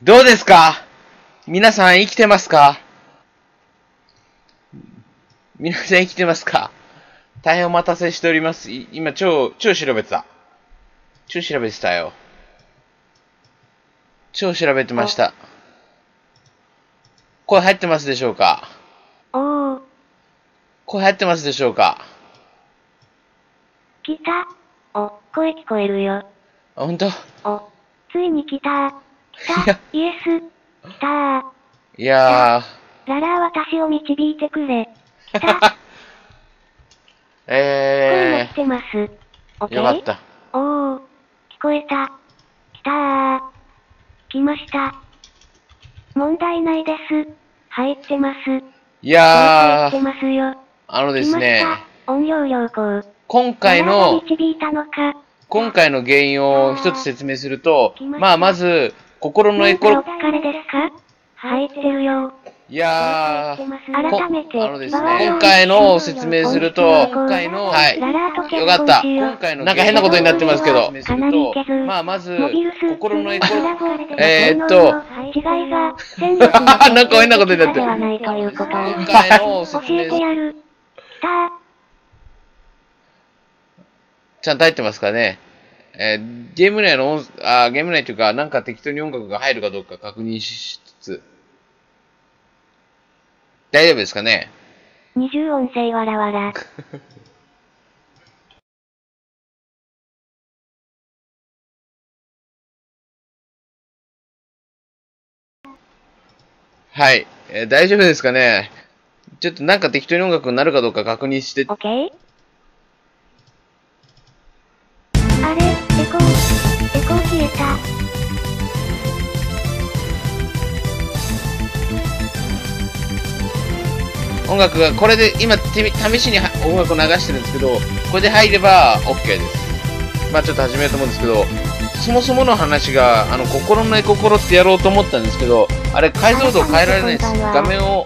どうですか？皆さん生きてますか？皆さん生きてますか？大変お待たせしております。今、超調べてた。超調べてたよ。超調べてました。声入ってますでしょうか？ おー。 声入ってますでしょうか？ 来た。お、声聞こえるよ。 あ、ほんと？ お、ついに来た。来た。イエス。来た。 いやララー私を導いてくれ。来た。声も来てます。オッケー？ よかった。 おー。聞こえた。来たー。来ました。問題ないです。入ってます。 いや入ってますよ。 ですね、 来ました。音量良好。 今回の原因を一つ説明すると、まず、心のエコロ、 お疲れですか？入ってるよ。 いや改めて、 今回の説明すると、はい、よかった。なんか変なことになってますけど、まず、心のエコロ、 違いが、 なんか変なことになってる。今回の説明、ちゃんと入ってますかね。ゲーム内というか、なんか適当に音楽が入るかどうか確認しつつ、大丈夫ですかね。 二重音声わらわら。 はい、大丈夫ですかね。ちょっとなんか適当に音楽になるかどうか確認して。 オッケー？あれ、エコー消えた。 音楽が、これで今、試しに音楽を流してるんですけど、これで入れば OK です。まあちょっと始めようと思うんですけど、そもそもの話が、心のエココロってやろうと思ったんですけど、あれ、解像度を変えられないです。画面を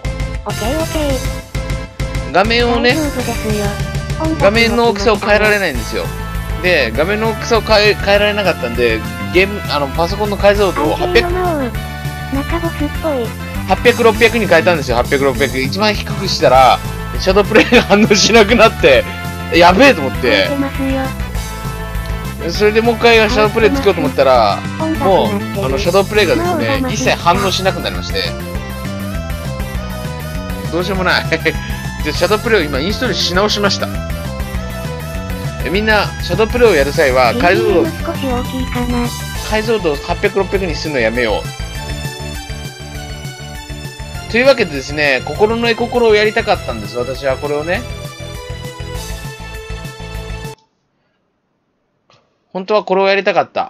ね、画面の大きさを変えられないんですよ。で、画面の大きさを変えられなかったんで、パソコンの解像度を800、600に変えたんですよ。800、600。一番低くしたら、シャドープレイが反応しなくなって、やべえと思って、それでもう一回シャドープレイつけようと思ったら、もう、シャドープレイがですね、一切反応しなくなりまして、どうしようもない。で、シャドープレイを今インストールし直しました。みんな、シャドープレイをやる際は、解像度を800、600にするのやめよう。というわけでですね、心のエココロをやりたかったんです。私はこれをね。本当はこれをやりたかった。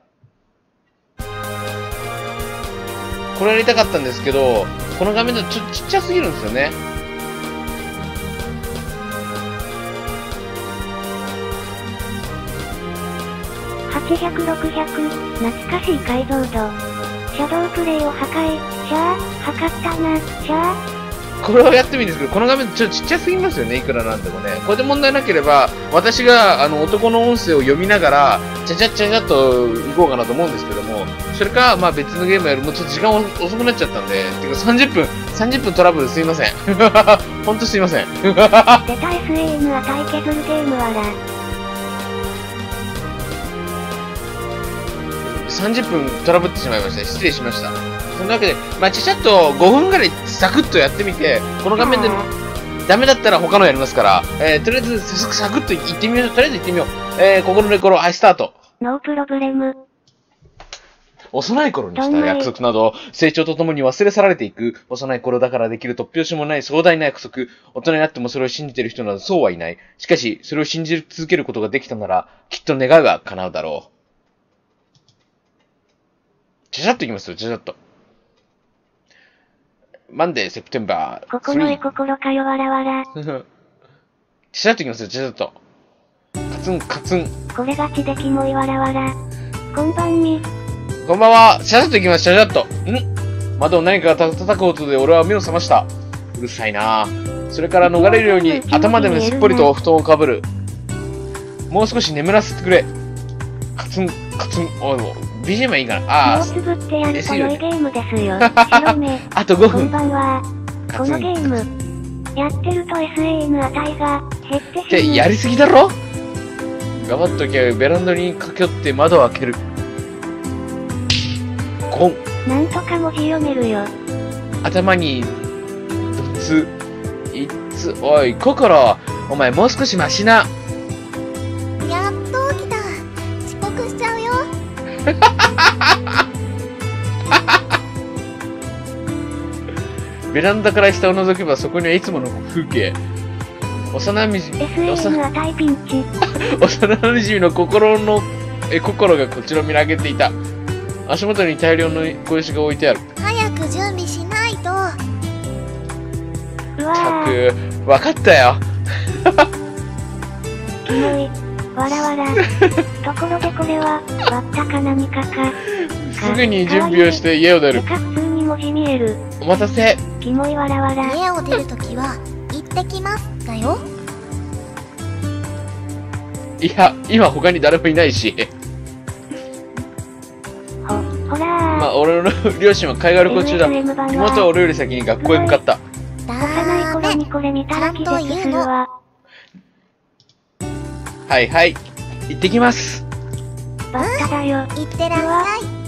これやりたかったんですけど、この画面だとちょっとちっちゃすぎるんですよね。 800、600、懐かしい解像度。シャドープレイを破壊。測ったな。 これをやってもいいんですけど、この画面ちょっとちっちゃすぎますよね、いくらなんでもね。これで問題なければ、私が男の音声を読みながら、ちゃちゃっといこうかなと思うんですけども、それか、まあ別のゲームやる、もうちょっと時間遅くなっちゃったんで、てか30分トラブルすいません。ほんとすいません。 出た SAM 値削るゲームわら。 30分トラブってしまいました。失礼しました。そんなわけで、まあ、ちゃっと5分ぐらいサクッとやってみて、この画面でダメだったら他のやりますから、とりあえずサクッといってみよう。とりあえず行ってみよう。心のエコロ、スタート。 ノープロブレム。 幼い頃にした約束など、成長とともに忘れ去られていく。幼い頃だからできる突拍子もない壮大な約束。大人になってもそれを信じている人などそうはいない。しかし、それを信じ続けることができたなら、きっと願いが叶うだろう。ちゃちゃっといきますよ、ちゃちゃっと。マンデー、セプテンバー。 心へ心かよわらわら。 ちゃちゃっといきますよ、ちゃちゃっと。カツン、カツン。 これがちでキモいわらわら。こんばんみ。 こんばんは。ちゃちゃっといきます、ちゃちゃっと。窓を何かが叩く音で俺は目を覚ました。うるさいな。それから逃れるように頭でもすっぽりと布団をかぶる。もう少し眠らせてくれ。カツン。 BGM はいいかな。 目をつぶってやると良いゲームですよ。白目。 あと5分。 こんばんは。このゲーム、やってると SAN 値が減ってしまう。 ってやりすぎだろ。頑張っときゃベランダに駆け寄って窓を開ける。ゴン。 なんとか文字読めるよ。 頭に、ドツ、イツ、おい、心、お前もう少しマシな。 やっと起きた。遅刻しちゃうよ。 ベランダから下を覗けばそこにはいつもの風景。幼馴染 SAN 値ピンチ。 幼馴染の心がこちらを見上げていた。足元に大量の小石が置いてある。 早く準備しないと。 うわたー。 く、わかったよ。 キモい。わらわら。ところでこれは、割ったか何かか。 すぐに準備をして家を出る。 てか普通に文字見える。 お待たせ。 キモいわらわら。 家を出るときは、行ってきます。だよ。 いや、今他に誰もいないし。 ほらー。 まあ、俺の両親は海外旅行中だ。妹は俺より先に学校へ向かった。 幼い頃にこれ見たら気絶するわ。 はいはい。行ってきます。 バッタだよ。 行ってらっしゃ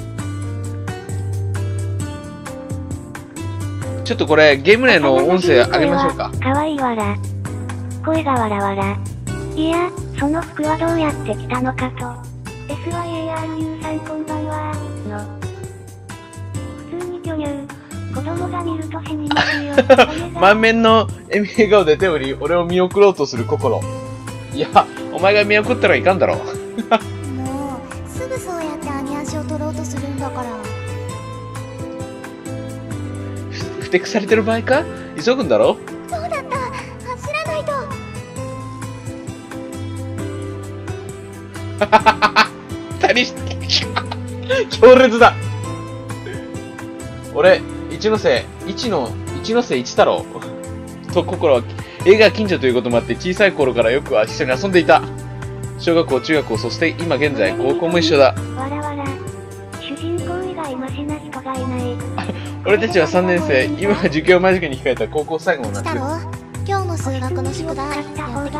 い。 ちょっとこれ、ゲーム内の音声上げましょうか。 かわいいわら。声がわらわら。いや、その服はどうやって来たのかと。SYARU さんこんばんは。の。普通に巨乳。子供が見ると死にますよ。 満面の笑顔で手を振り、俺を見送ろうとする心。いや、お前が見送ったらいかんだろう。 もう、すぐそうやって兄足を取ろうとするんだから。 ふてくされてる場合か？急ぐんだろ？ そうだった。走らないと。 強烈だ。俺、一ノ瀬一太郎と心は映画近所ということもあって小さい頃からよく一緒に遊んでいた。小学校、中学校、そして今現在高校も一緒だ。 わらわら。主人公以外マシな人がいない。 俺たちは3年生、今は受験を間近に控えた高校最後の夏。 来たろ？今日の数学の宿題、やってきた？ 人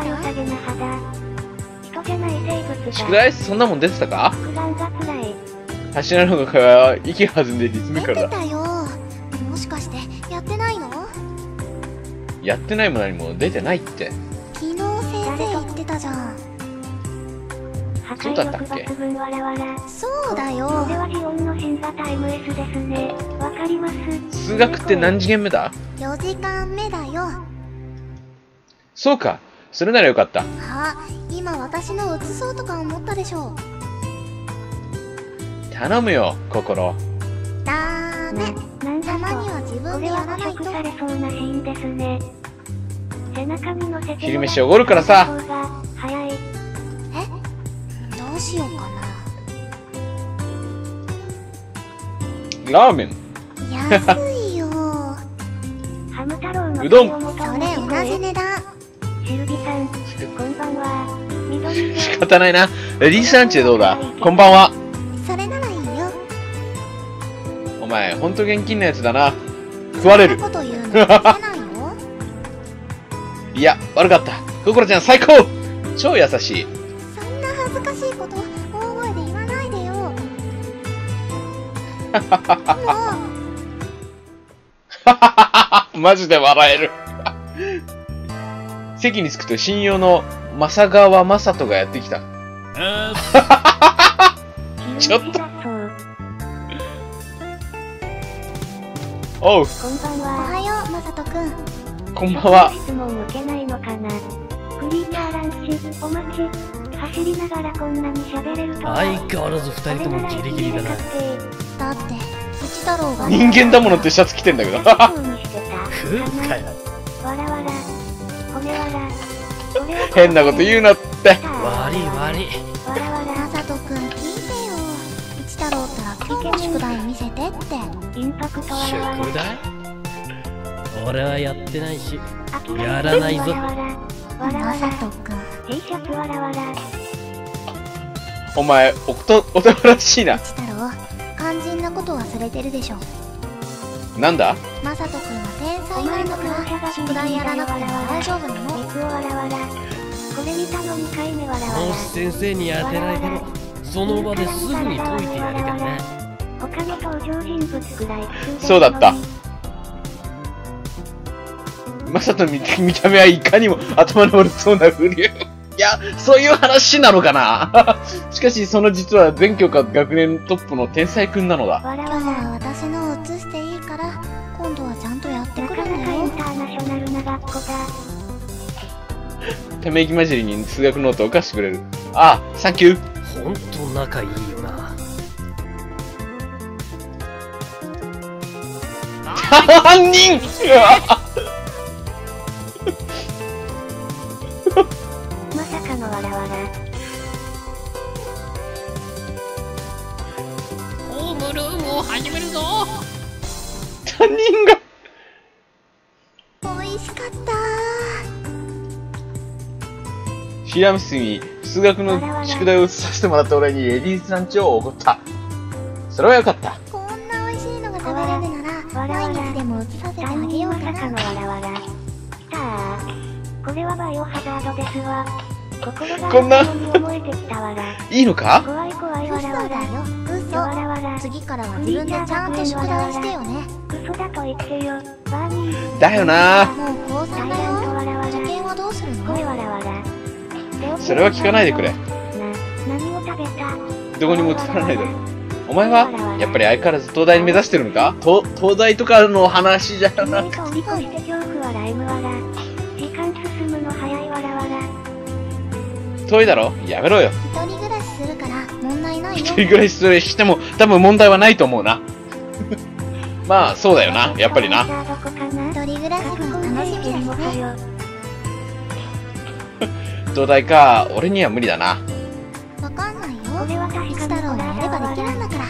じゃない生物が。 宿題そんなもん出てたか？ 複眼が辛い。 柱の会話は息が弾んでリズミカルだ。 出てたよ。もしかしてやってないの？ やってないも何も出てないって。 昨日先生言ってたじゃん。 そうだったっけ？ そうだよ。 これはジオンの新型 MS ですね。わかります。 数学って何次元目だ ？4時間目だよ。 そうか。それならよかった。 あ、今私の写そうとか思ったでしょ。 頼むよ、心。 だーね。たまには自分でやらないと。 これは捕食されそうなシーンですね。背中に乗せて昼飯おごるからさ。 早い。 どうしようかな。 ラーメン。 安いよ。 ハム太郎のうどん。 それ同じ値段。 シルビさん、こんばんは。緑仕方ないな。レディースランチでどうだ？こんばんは。 それならいいよ。 お前、ほんと現金なやつだな。食われる。 そんなこと言うの許せないよ。 いや、悪かった。心ちゃん最高！超優しい。 そんな恥ずかしいこと大声で言わないでよ。もマジで笑える。席に着くと親友の正川雅人がやってきた。ちょっと。おう。 こんばんおは。 はよう、まさとくん。 こんばんは。 質問受けないのかな。フリーターランチ、お待ち。走りながらこんなに喋れるとは。 相変わらず二人ともギリギリだな。 だって、一太郎が。 人間だものってシャツ着てんだけど。 ふうかよ。 わらわら。骨わら。 変なこと言うなって。 悪い悪い。 わらわら。 まさとくん聞いてよ。一太郎ったら今日の宿題見せてって。 インパクトわらわら。 宿題？俺はやってないし、 諦めやらないぞ。 わらわら。 まさとくん。 T シャツわらわら。 お前、男らしいな。 一太郎、肝心なこと忘れてるでしょ。 なんだ？ マサト君は天才なんだから宿題やらなくても大丈夫なの。 熱をわらわら。これ見たの2回目わらわもら。 し先生に当てられてもその場ですぐに解いてやるからな。 他の登場人物くらい普通そうだった。まさと見た目はいかにも頭の悪そうな風に。いや、そういう話なのかな。しかし、その実は全教科学年トップの天才くんなのだ。 わら今日わら。 は私のを映していいから、今度はちゃんとやってなかなかイくるんだよ。 ンターナショナルな学校だ。 ため息混じりに数学ノートを貸してくれる。ああ、サンキュー。 ほんと仲いいよな。 犯人まさかのわらわら。 ホームルームを始めるぞ。 犯人が美味しかったヒラムスに数学の宿題をさせてもらった俺にエディーズランチをおごった。それはよかった。 こんな美味しいのが食べれるなら、毎日でも映させてあげようかまさかのな。 わらわら。きたー。これはバイオハザードですわ。心がこんな思えてきたわら。 いいのか？ 怖い怖いわ嘘らわら。 だよ、 わらわら。 嘘。次からは自分でちゃんと宿題してよね。 嘘だと言ってよ。バーニー。 だよな。 もう高3だよ。受験はどうするの？ 声わらわら。 それは聞かないでくれ。 何を食べた？ どこにも映らないだろ。お前はやっぱり相変わらず東大に目指してるのか？東大とかの話じゃなくて。 通り越して恐怖はライムわら。時間進むの早いわらわら。 遠いだろ？やめろよ。 一人暮らしするから問題ないよ。 一人暮らしそれしても多分問題はないと思うな。まあそうだよな、やっぱりな。 じゃあどこかな？ 一人暮らしが楽しみですね。 東大か、俺には無理だな。 わかんないよ。 これは確かに一太郎にやればできるんだから。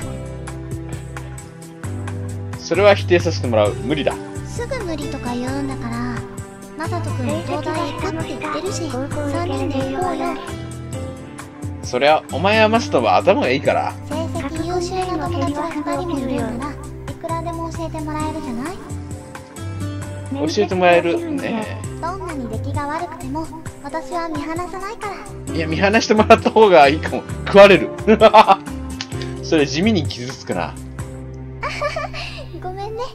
それは否定させてもらう。無理だ。 すぐ無理とか言うんだから。マサト君も東大行くって言ってるし、3人で行こうよ。 そりゃ、お前はマストは頭がいいから。 成績優秀な友達が2人もいるんなら、いくらでも教えてもらえるじゃない？ 教えてもらえるね。 どんなに出来が悪くても、私は見放さないから。 いや、見放してもらった方がいいかも。食われる。それ地味に傷つくな。 ごめんね。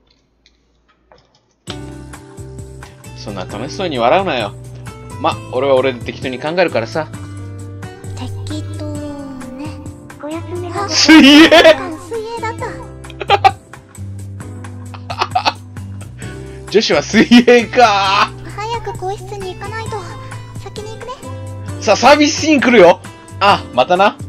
そんな楽しそうに笑うなよ。ま、俺は俺で適当に考えるからさ。 適当ね。 こやつめが水泳水泳だった。 女子は水泳か。 早く更衣室に行かないと。先に行くね。 さあ、サービスシーン来るよ。あ、またな。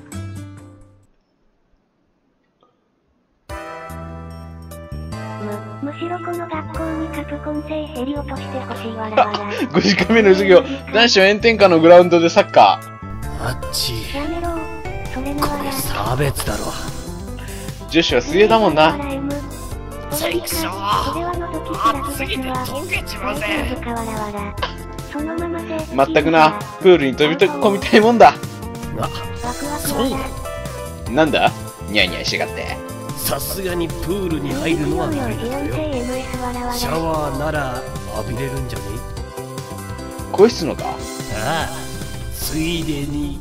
むしろこの学校にカプコン製ヘリ落としてほしいわらわら。 5時間目の授業、男子は炎天下のグラウンドでサッカあっち。 やめろ。それなこれわら。 差別だろ。 ー。女子は水泳だもんな。 最初これはのぞき知らずですわ。 溶けちまう大ぜ。 丈夫かわらわら。そのままで。 まったくな、プールに飛び込みたいもんだ。 あ、 ワクワクそうわら。 なんだニャイニャイしがって。 さすがにプールに入るのは無理だよ。シャワーなら浴びれるんじゃね？ 更衣室のか？ ああ、ついでに。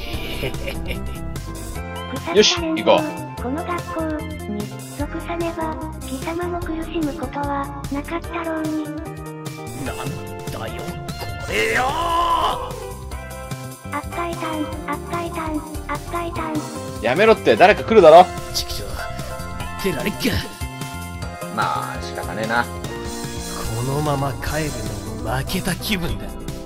よし行こう。 この学校に属さねば貴様も苦しむことはなかったろうに。 なんだよこれよ。 あったいたん、あったいたん、あったいたん。 やめろって誰か来るだろ。 ちくしょう、てられっか。 まあ仕方ねえな。 このまま帰るのも負けた気分だ。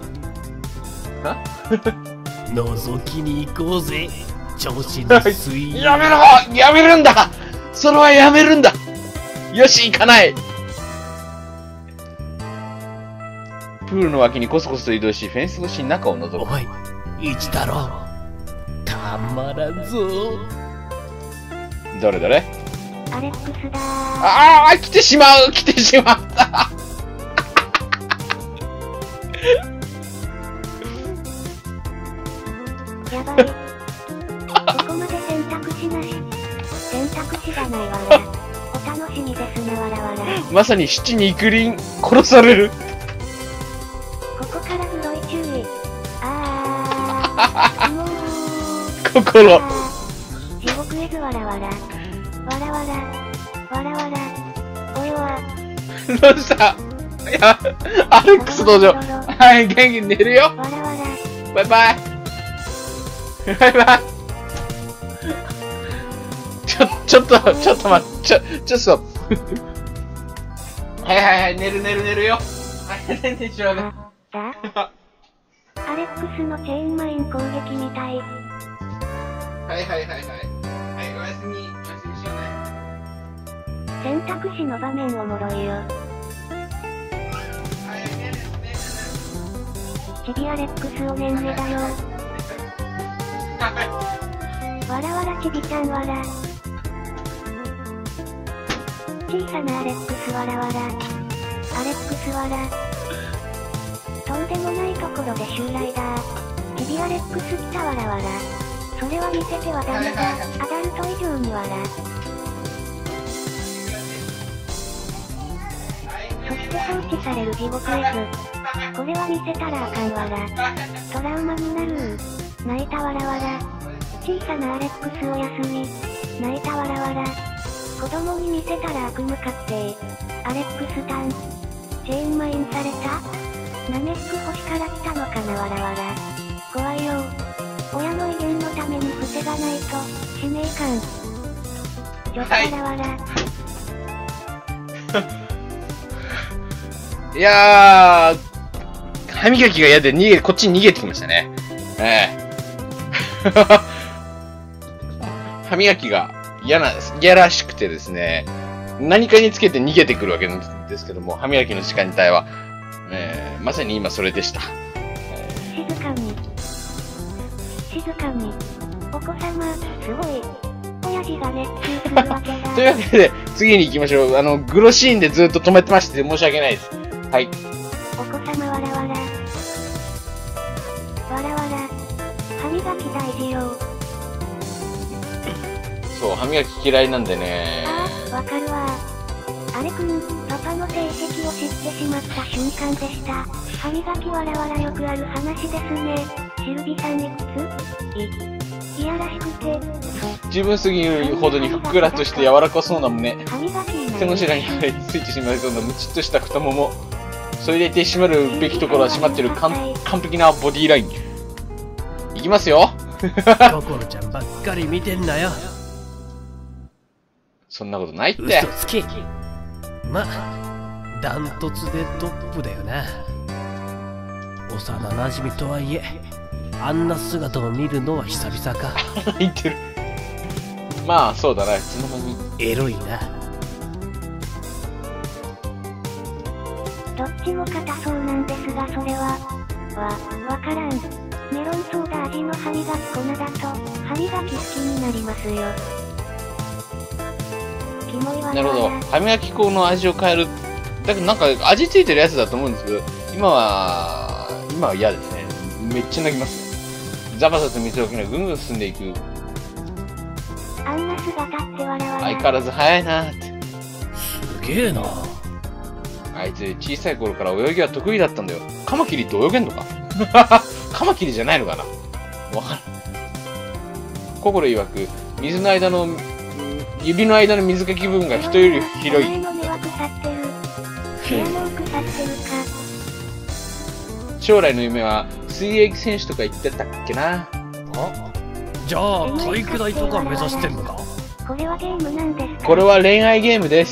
覗きに行こうぜ、調子の水泳。 やめろ、やめるんだ。それはやめるんだ。よし行かない。プールの脇にコソコソと移動し、フェンス越しに中を覗く。 おい、一太郎、たまらんぞ。 どれどれ。 アレックスだー。 ああ、来てしまう、来てしまった。 やばい。 択肢がないわら。お楽しみですねわらわら。 まさに七に育林殺される。 ここからグロい注意。もう。 心。 地獄絵図わらわら。わらわら。わらわら。おいは。 どうした？いや、アレックス登場。はい、元気に寝るよ。 わらわら。 バイバイ。バイバイ。ちょっと待って、ちょっと。はい、寝るよ。はい、寝ちゃうね。 アレックスのチェーンマイン攻撃みたい。 はい、おやすみしようね。 選択肢の場面おもろいよ。チビアレックスおねんねだよ。わらわらちびちゃんわら。小さなアレックスわらわら。アレックスわら。とんでもないところで襲来だ。チビアレックス来たわらわら。それは見せてはダメだ。アダルト以上にわら。そして放置される地獄絵図。これは見せたらあかんわら。トラウマになる。泣いたわらわら。小さなアレックスおやすみ。泣いたわらわら。子供に見せたら悪夢確定。アレックスタン。チェーンマインされた？ナメック星から来たのかなわらわら。怖いよ。親の威厳のために防がないと、使命感。ちょっとわらわら。 いやー、歯磨きが嫌でこっちに逃げてきましたね。歯磨きが嫌らしくてですね、何かにつけて逃げてくるわけなんですけども、歯磨きの時間帯は、まさに今それでした。 静かに。お子様、すごい。親父が熱中するわけだ。 というわけで、次に行きましょう。グロシーンでずっと止めてまして申し訳ないです。はい。 お子様わらわら。わらわら。歯磨き大事よ。 そう、歯磨き嫌いなんでね。 わかるわ。あれくん、パパの成績を知ってしまった瞬間でした。歯磨きわらわらよくある話ですね。シルビさんいくつ？いやらしくて。 十分すぎるほどにふっくらとして柔らかそうな胸。背の白についてしまいそうなムチっとした太もも。それでいて締まるべきところは締まってる完璧なボディライン。いきますよ。 心ちゃんばっかり見てんなよ。 そんなことないって。 嘘つき。ま、ダントツでトップだよな。幼馴染とはいえ、あんな姿を見るのは久々か。 言ってる。まあそうだな、いつの間に。 エロいな。 どっちも硬そうなんですが、それはわからん。メロンソーダ味の歯磨き粉だと歯磨き好きになりますよ。キモいわ。 なるほど。歯磨き粉の味を変える。だけどなんか味付いてるやつだと思うんですけど、今は嫌ですね。めっちゃ泣きますね。ザバザと水を置きながらぐんぐん進んでいく。 あんな姿ってわらわら。 相変わらず早いなーって。 すげえな。 あいつ小さい頃から泳ぎは得意だったんだよ。カマキリって泳げんのか？カマキリじゃないのかな？わからん。心曰く、指の間の水かき部分が人より広い。将来の夢は水泳選手とか言ってたっけな。 あ、じゃあ体育大とか目指してんのか？ これはゲームなんですか？ これは恋愛ゲームです。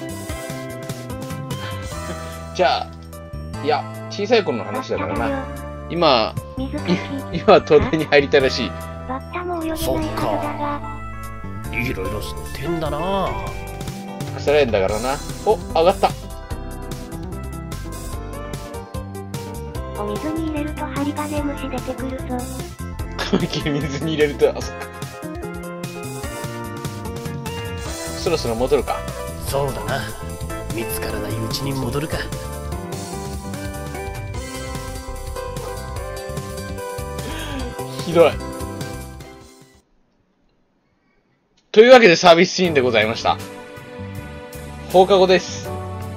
じゃあ、いや、小さい頃の話だからな。今は東大に入りたいらしい。 そっか。いろいろ知ってんだな。 腐れんだからな。お、上がった。 お水に入れるとハリガネムシ出てくるぞ。 カマキリ水に入れると、あ、そっか。そろそろ戻るか。 そうだな。見つからないうちに戻るか。 ひどい。 というわけでサービスシーンでございました。放課後です。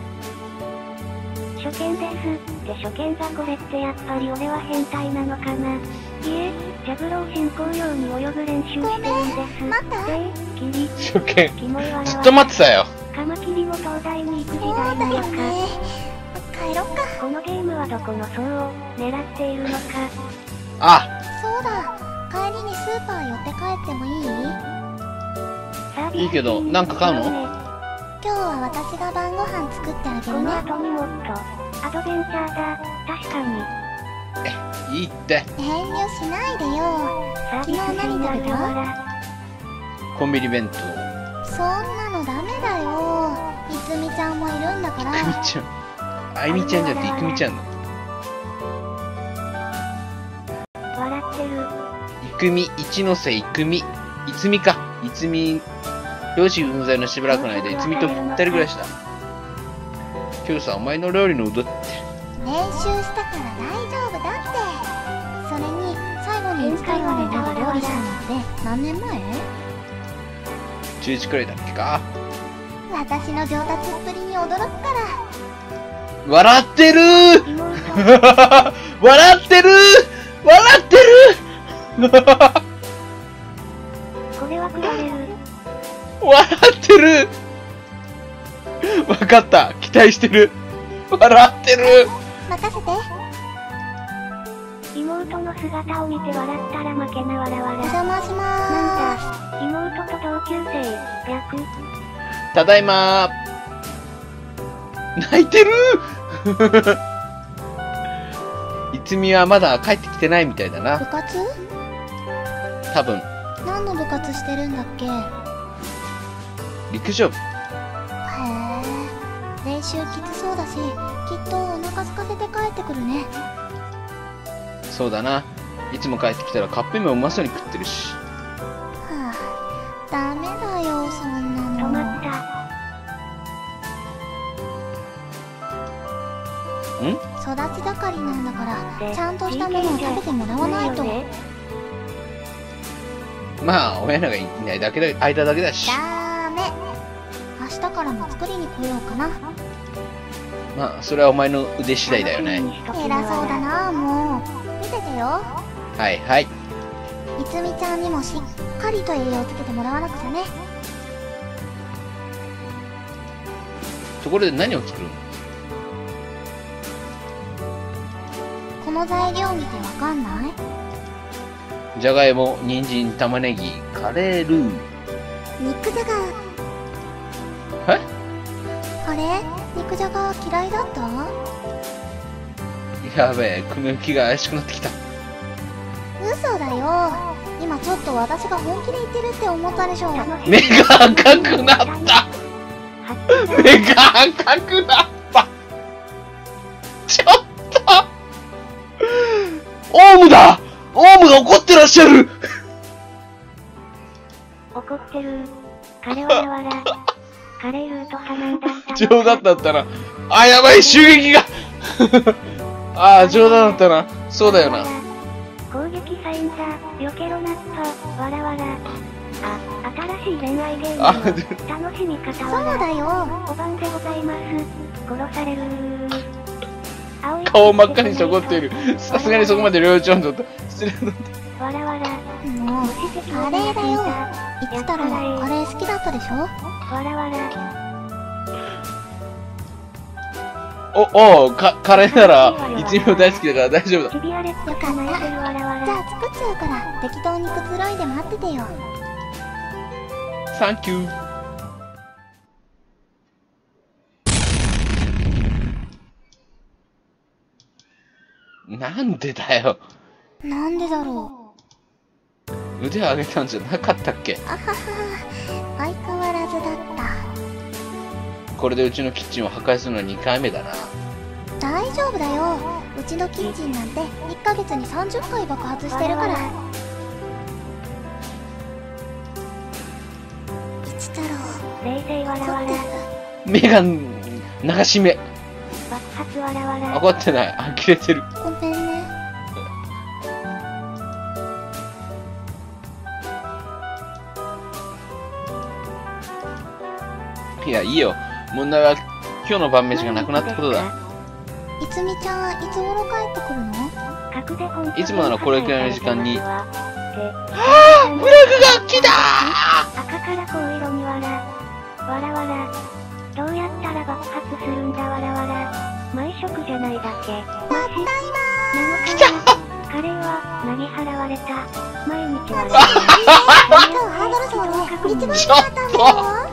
初見です。って初見がこれってやっぱり俺は変態なのかな。いえ、ジャブロー進行用に泳ぐ練習してるんです。 待った。 キリ。 初見。 キモいわらわら。 ずっと待ってたよ。 カマキリも東大に行く時そう代なのか。 だよね。帰ろっか。 このゲームはどこの層を狙っているのか。 あ、 そうだ。帰りにスーパー寄って帰ってもいい？ サービスいいけど、なんか買うの？ 今日は私が晩ご飯作ってあげこのるね。 後にもっとアドベンチャーだ。確かに。 いいって。 遠慮しないでよ。 サービスシーンあるわら。 コンビニ弁当。 そんなのダメだよ。いつみちゃんもいるんだから。 いくみちゃん。あいみちゃんじゃなくていくみちゃんの。 笑ってる。 いくみ、一ノ瀬いくみ。いつみか。いつみ。両親不在のしばらくの間、いつみと二人暮らしだ。今日さ、お前の料理の腕って。 練習したから大丈夫だって。それに最後に使いわれたが料理したのって何年前 ？11くらいだっけか。 私の上達っぷりに驚くから。 笑ってるー笑ってるー笑ってるーこれは食われる。 笑ってる。わかった。期待してる。笑ってる。 任せて。 妹の姿を見て笑ったら負けなわらわら。 お邪魔しまなんーす。 だ、妹と同級生、逆。 ただいまー。泣いてるいつみはまだ帰ってきてないみたいだ部な。 活？ 多分、 何の部活してるんだっけ？へ陸上部。 え。練習きつそうだし、きっとお腹空かせて帰ってくるね。 そうだな。いつも帰ってきたらカップ麺をうまそうに食ってるし。 はあ、ダメだよ、そんなの。 止まった。 ん？ 育ち盛りなんだから、ちゃんとしたものを食べてもらわないと。 まあ、親がいないだけだ、間だけだし。 ダメ。明日からも作りに来ようかな。 まあ、それはお前の腕次第だよね。 偉そうだな、もう。見ててよ。 はいはい。 いつみちゃんにもしっかりと栄養つけてもらわなくちゃね。 ところで何を作るの？ この材料見てわかんない？ じゃがいも、人参、玉ねぎ、カレールー。 肉じゃが。 え？ あれ？肉じゃが嫌いだった？ やべえ、雲行きが怪しくなってきた。 嘘だよ。今ちょっと私が本気で言ってるって思ったでしょ。 目が赤くなった目が赤くなったちょっとオウムだオウムが怒ってらっしゃる怒ってる。彼はわら。カレールート派なんだった。 冗談だったな。あ、やばい、襲撃がああ、冗談だったな。そうだよな。 攻撃サインだ。避けろナット。わらわら。あ、新しい恋愛ゲームの楽しみ方は。 そうだよ。 お番でございます。殺される。 顔真っ赤にして怒っている。さすがにそこまで領長だった。失礼だった。 わらわら。 もう、カレーだよ。いつ太郎、カレー好きだったでしょ？ わらわら。 カレーなら、一味も大好きだから大丈夫だ。 よかった。じゃあ作っちゃうから適当にくつろいで待っててよ。 サンキュー。なんでだよ。 なんでだろう。腕を上げたんじゃなかったっけ？ あはは、相変わらずだった。 これでうちのキッチンを破壊するのは2回目だな。 大丈夫だよ。うちのキッチンなんて1ヶ月に30回爆発してるから。一太郎、 冷静わらわら。 目が流し目。 爆発わらわら。 怒ってない。呆れてる。 ごめんね。 いや、いいよ。問題は今日の晩飯がなくなったことだ。 いつみちゃん、いつ頃帰ってくるの？ いつもならこれくらいの時間に。 はぁ、ブラグが来た赤から紅色にわら。わらわら。どうやったら爆発するんだわらわら。毎食じゃないだけ。 たった今来たカレーは、なぎ払われた。毎日は今日ハードル層で一番良かったんだ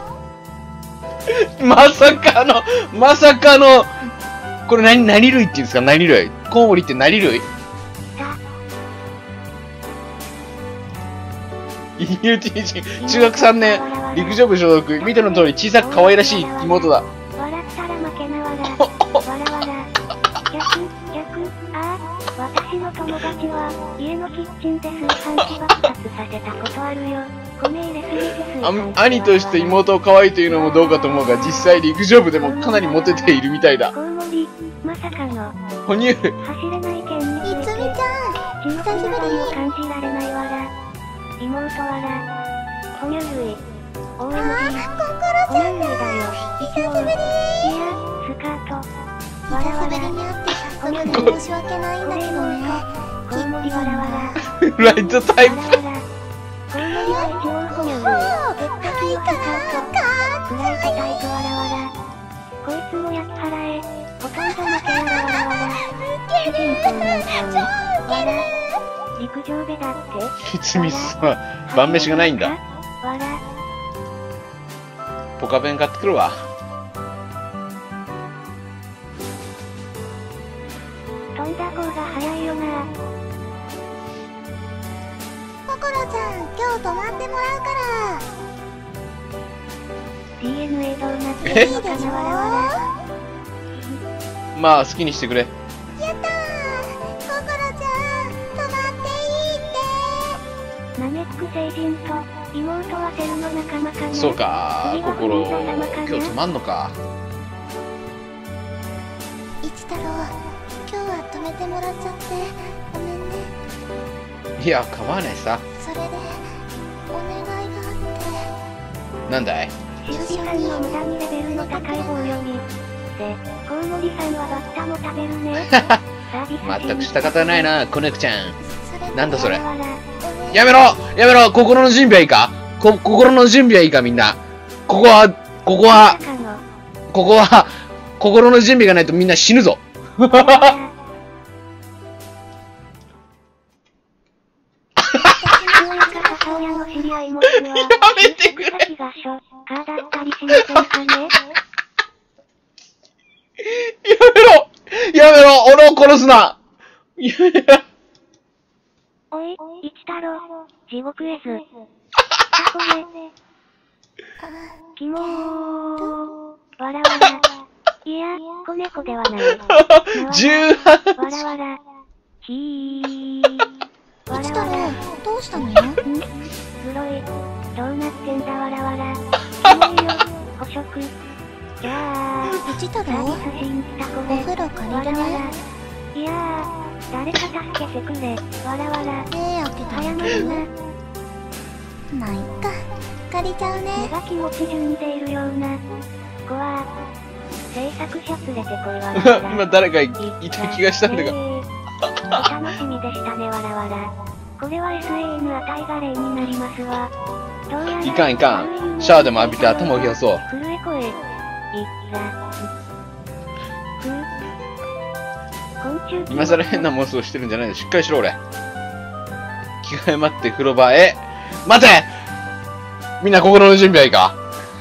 よ。 まさかの、これ何類って言うんですか？何類？コウモリって何類？UTG、中学3年、陸上部所属、見ての通り小さく可愛らしい妹だ。 笑ったら負けなわら。わらわら。逆、ああ、私の友達は、家のキッチンで炊飯器爆発させたことあるよ。米入れすぎて炊飯器。 兄として妹を可愛いというのもどうかと思うが、実際陸上部でもかなりモテているみたいだ。 コウモリ、まさかの、 哺乳。 走れない件について、 いつみちゃん、 小ささを感じられないわら。妹わら。哺乳類。OMG。哺乳類だよ。一応。いや、スカート。わらわら。 久しぶりに会ってこんなに申し訳ないんだけどね。 コウモリわらわら。 ライトタイプ。 コウモリは一応哺乳類。鉄壁のスカート。フライトタイプわらわら。こいつも焼き払え。ほとんど負けやらわらわら。主人公なんだよ。わら。陸上部だって。 いつみさん、晩飯がないんだ。 わら。 ポカペン買ってくるわ。 飛んだ方が早いよな。 ココロちゃん、今日泊まってもらうから。 DNA どうなっていいるのでしょ？ かなわらわら。 まあ、好きにしてくれ。 やったー、ココロちゃん、泊まっていいって。 ナメック星人と妹はセルの仲間かな。 そうか、心、今日泊まんのか。 一太郎、今日は泊めてもらっちゃってごめんね。 いや、構わないさ。 それでお願いがあって。 なんだい？ シュウジさんの無駄にレベルの高い棒読み。で、コウモリさんはバッタも食べるね。サービス全くした方ないな、コネクちゃん。なんだそれ。 わらわら。 やめろやめろ、心の準備はいいか？心の準備はいいかみんな。ここは、心の準備がないとみんな死ぬぞ。 わらわら。母親の知り合いもは、 やめてくれ。 先がショカーだったりしませんかね。 やめろ俺を殺すな。やめろ。 おい、一太郎、地獄絵図。これ。キモー。わらわら。いや、子猫ではない。 18。 わらわら。ひー。わ一太らわら。 郎、どうしたの？ 黒い。どうなってんだわらわら。キモいよ、捕食。じゃあ、 一太郎、 サービスシーン来たこれ。 お風呂借りるね。 いやー、誰か助けてくれ。わらわら。 開けた早まるな。 まあいっか、借りちゃう目ね。 が気持ち純でいるような。子は、制作者連れてこいわらわら。 今誰かいた気がしたんだが。 お楽しみでしたねわらわら。これは SAN 値が例になりますわ。どうやらいかんいかん。シャワーでも浴びて頭を冷やそう。 震え声。いざ。昆虫。 今更変な妄想してるんじゃないの。しっかりしろ俺。着替え待って風呂場へ。待て！みんな心の準備はいいか？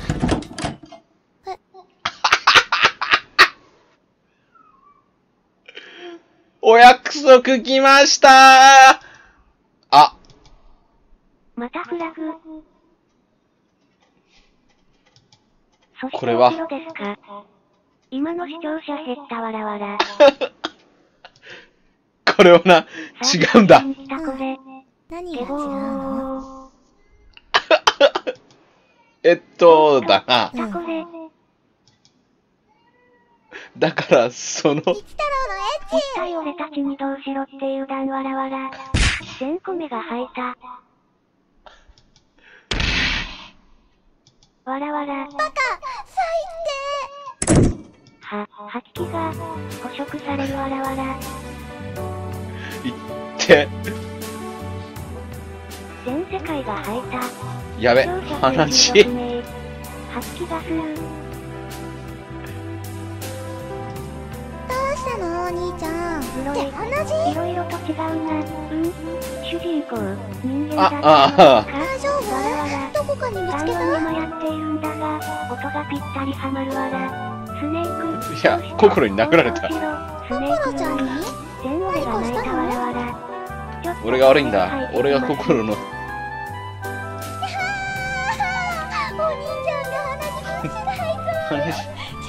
お約束来ましたー。あ。 またフラグ。そしてこれはお風呂ですか？今の視聴者減ったわらわら。 これはな、違うんだ。 何が違うの？ だな。だから、その、 一太郎のエッチ。 一体俺たちにどうしろっていう段わらわら。1000個目が吐いた。わらわら。 バカ、最吐き気が捕食されるわらわら。 言って全世界が吐いた。 やべ視聴者話 96名吐き気がする。 どうしたのお兄ちゃん。って同じ。 いろいろと違うな。主人公、人間だったのあか。 大丈夫？ わらわら。 どこかに見つけ残音た？ にもやっているんだが、音がぴったりはまるわら。スネーク。 いや心に殴られた。 スネークコロちゃんに？ 全俺が泣いたわらわら。ちょっと俺が悪いんだ。俺が心の。 お兄ちゃんが鼻血虫だいく。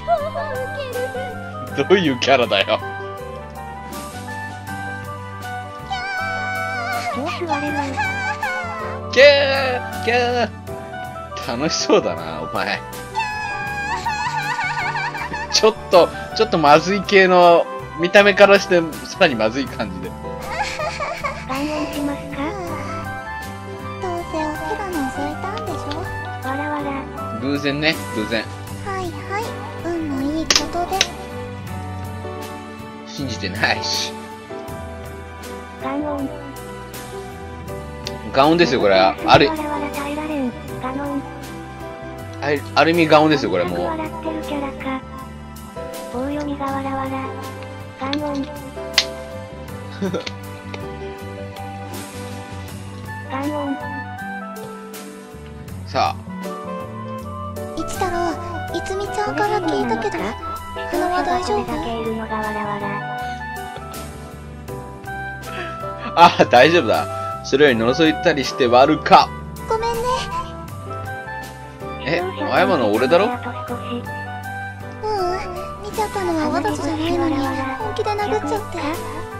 超ウケる。 どういうキャラだよ。 超吸われる。 キャーキャー楽しそうだな、お前。ちょっとまずい系の、見た目からしてさらにまずい感じで。 観音しますか？ どうせお怪我の遅いたんでしょ？ わらわら。 偶然ね、偶然。 はいはい、運のいいことで。 信じてないし。 観音。 ガオンですよ、これ。 わらわら耐えられん。ガノン。 ある意味ガオンですよ、これもう。 笑ってるキャラか。棒読みがわらわら。観音。観音。 さ一太郎、いつみちゃんから聞いたけど、鼻は大丈夫？ これだけいるのがわらわら。 あ、大丈夫だ。それより覗いたりして割るか。 ごめんね。 え、 謝るの俺だろ？ 見ちゃったのはわざとじゃないのに、本気で殴っちゃって。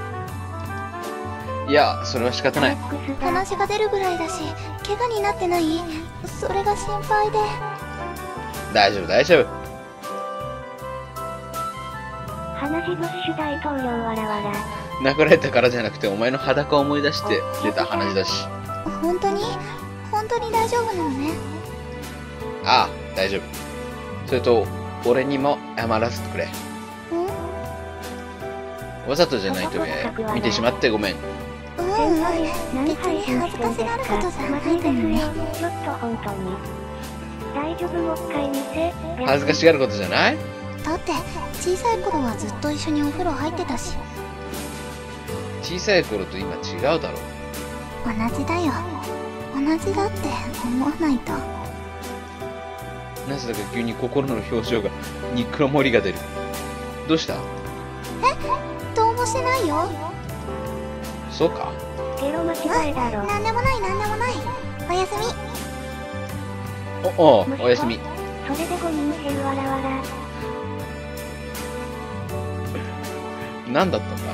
いや、それは仕方ない。 鼻血が出るぐらいだし、怪我になってない？それが心配で。 大丈夫、大丈夫。 鼻血ブッシュ大統領わらわら。 殴られたからじゃなくて、お前の裸を思い出して出た話だし。 本当に大丈夫なのね。 ああ、大丈夫。それと、俺にも謝らせてくれ。わざとじゃないと見てしまってごめん。 別に恥ずかしがることじゃないんだよね。 ちょっと本当に。大丈夫、もう一回見て。 恥ずかしがることじゃない？ だって、小さい頃はずっと一緒にお風呂入ってたし。 小さい頃と今違うだろ。 同じだよ。同じだって思わないと。 なぜだか急に心の表情がにっくろもりが出る。どうした？ どうもしてないよ。 そうか。 ゲロ間違いだろ。 なんでもない。おやすみ。 おやすみ。 それで5人減るわらわら。 何だったんだ？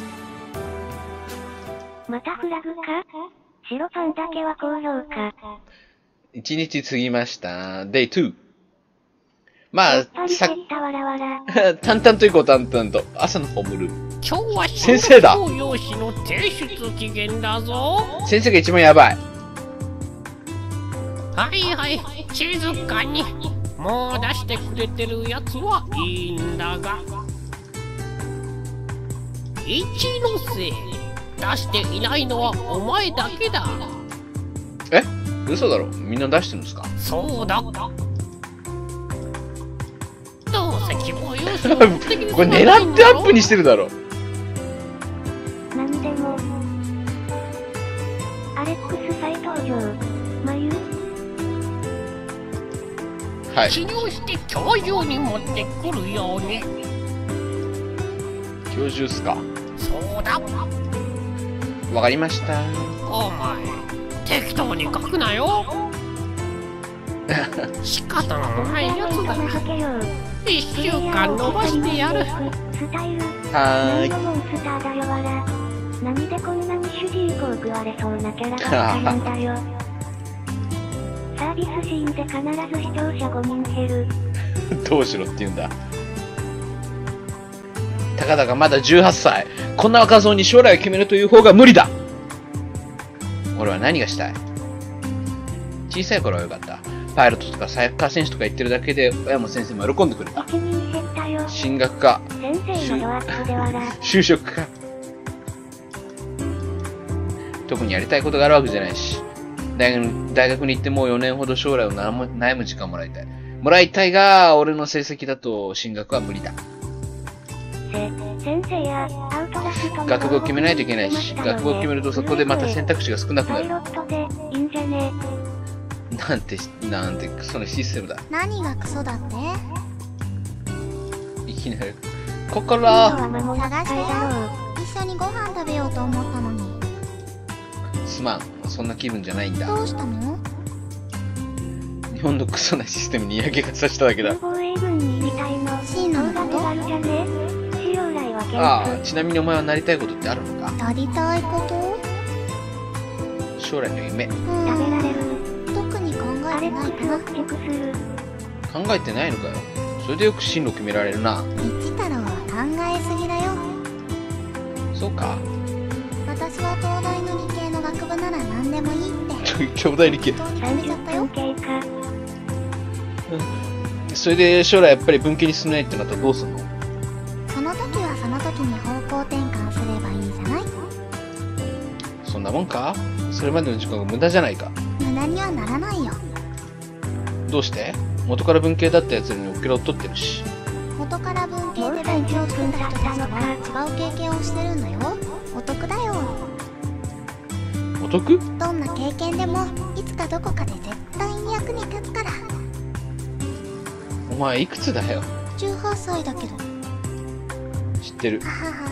またフラグか？白パンだけは好評か。 1日過ぎました。デイ2。まあ、淡々と行こう、淡々と。朝のホームルーム。 今日は先生だ。 用紙の提出期限だぞ。 先生が一番やばい。 はい静かに。もう出してくれてるやつはいいんだが、一ノ瀬、出していないのはお前だけだ。 え？嘘だろ？みんな出してるんですか？ そうだ。どうせ希望用紙を持ってきてこれ狙ってアップにしてるだろ。 なんでも。アレックス再登場。眉。 はい。 記入して今日中に持ってくるように。 今日中っすか？ そうだ。 わかりました。 お前、適当に書くなよ。仕方のないやつだ。1週間伸ばしてやる。 はーい。 モンスターだよわら。何でこんなに主人公食われそうなキャラばっかなんだよ。サービスシーンで必ず視聴者5人減る。 どうしろって言うんだ。たかだかまだ18歳。こんな若造に将来を決めるという方が無理だ。俺は何がしたい？小さい頃はよかった。 パイロットとかサッカー選手とか言ってるだけで、親も先生も喜んでくれた。 お気に入ったよ。 進学か、 先生のドアップで笑就職か。特にやりたいことがあるわけじゃないし、大学に行ってもう4年ほど将来を悩む時間もらいたい。もらいたいが、俺の成績だと進学は無理だ。 先生やアウトラストの学部を決めないといけないし、学部を決めるとそこでまた選択肢が少なくなる。 パイロットでいいんじゃね？ なんて、そのシステムだ。 何がクソだっていきなり。心探してよ。一緒にご飯食べようと思ったのに。 すまん、そんな気分じゃないんだ。 どうしたの？ 日本のクソなシステムに嫌気がさしただけだ。 防衛軍に入りたいの。 真なのこと？ があるじゃね？将来はああ、ちなみにお前はなりたいことってあるのか？ やりたいこと？ 将来の夢。 食べられる。 特に考あれえてないかな。 っぽく熟する。 考えてないのかよ。それでよく進路決められるな。 一太郎は考えすぎだよ。 そうか。 私は東大の理系の学部なら何でもいいって兄弟理系。 本当に決めちゃったよ。 経過。 それで将来やっぱり文系に進めないってなったらどうすんの？ その時はその時に方向転換すればいいじゃない。 そんなもんか？それまでの時間が無駄じゃないか。 無駄にはならないよ。 どうして？元から文系だったやつにおっけらを取ってるし。 元から文系で勉強してた人たちは違う経験をしてるんだよ。お得だよ。 お得？ どんな経験でもいつかどこかで絶対に役に立つから。 お前いくつだよ。 18歳だけど。 知ってる。 ははは。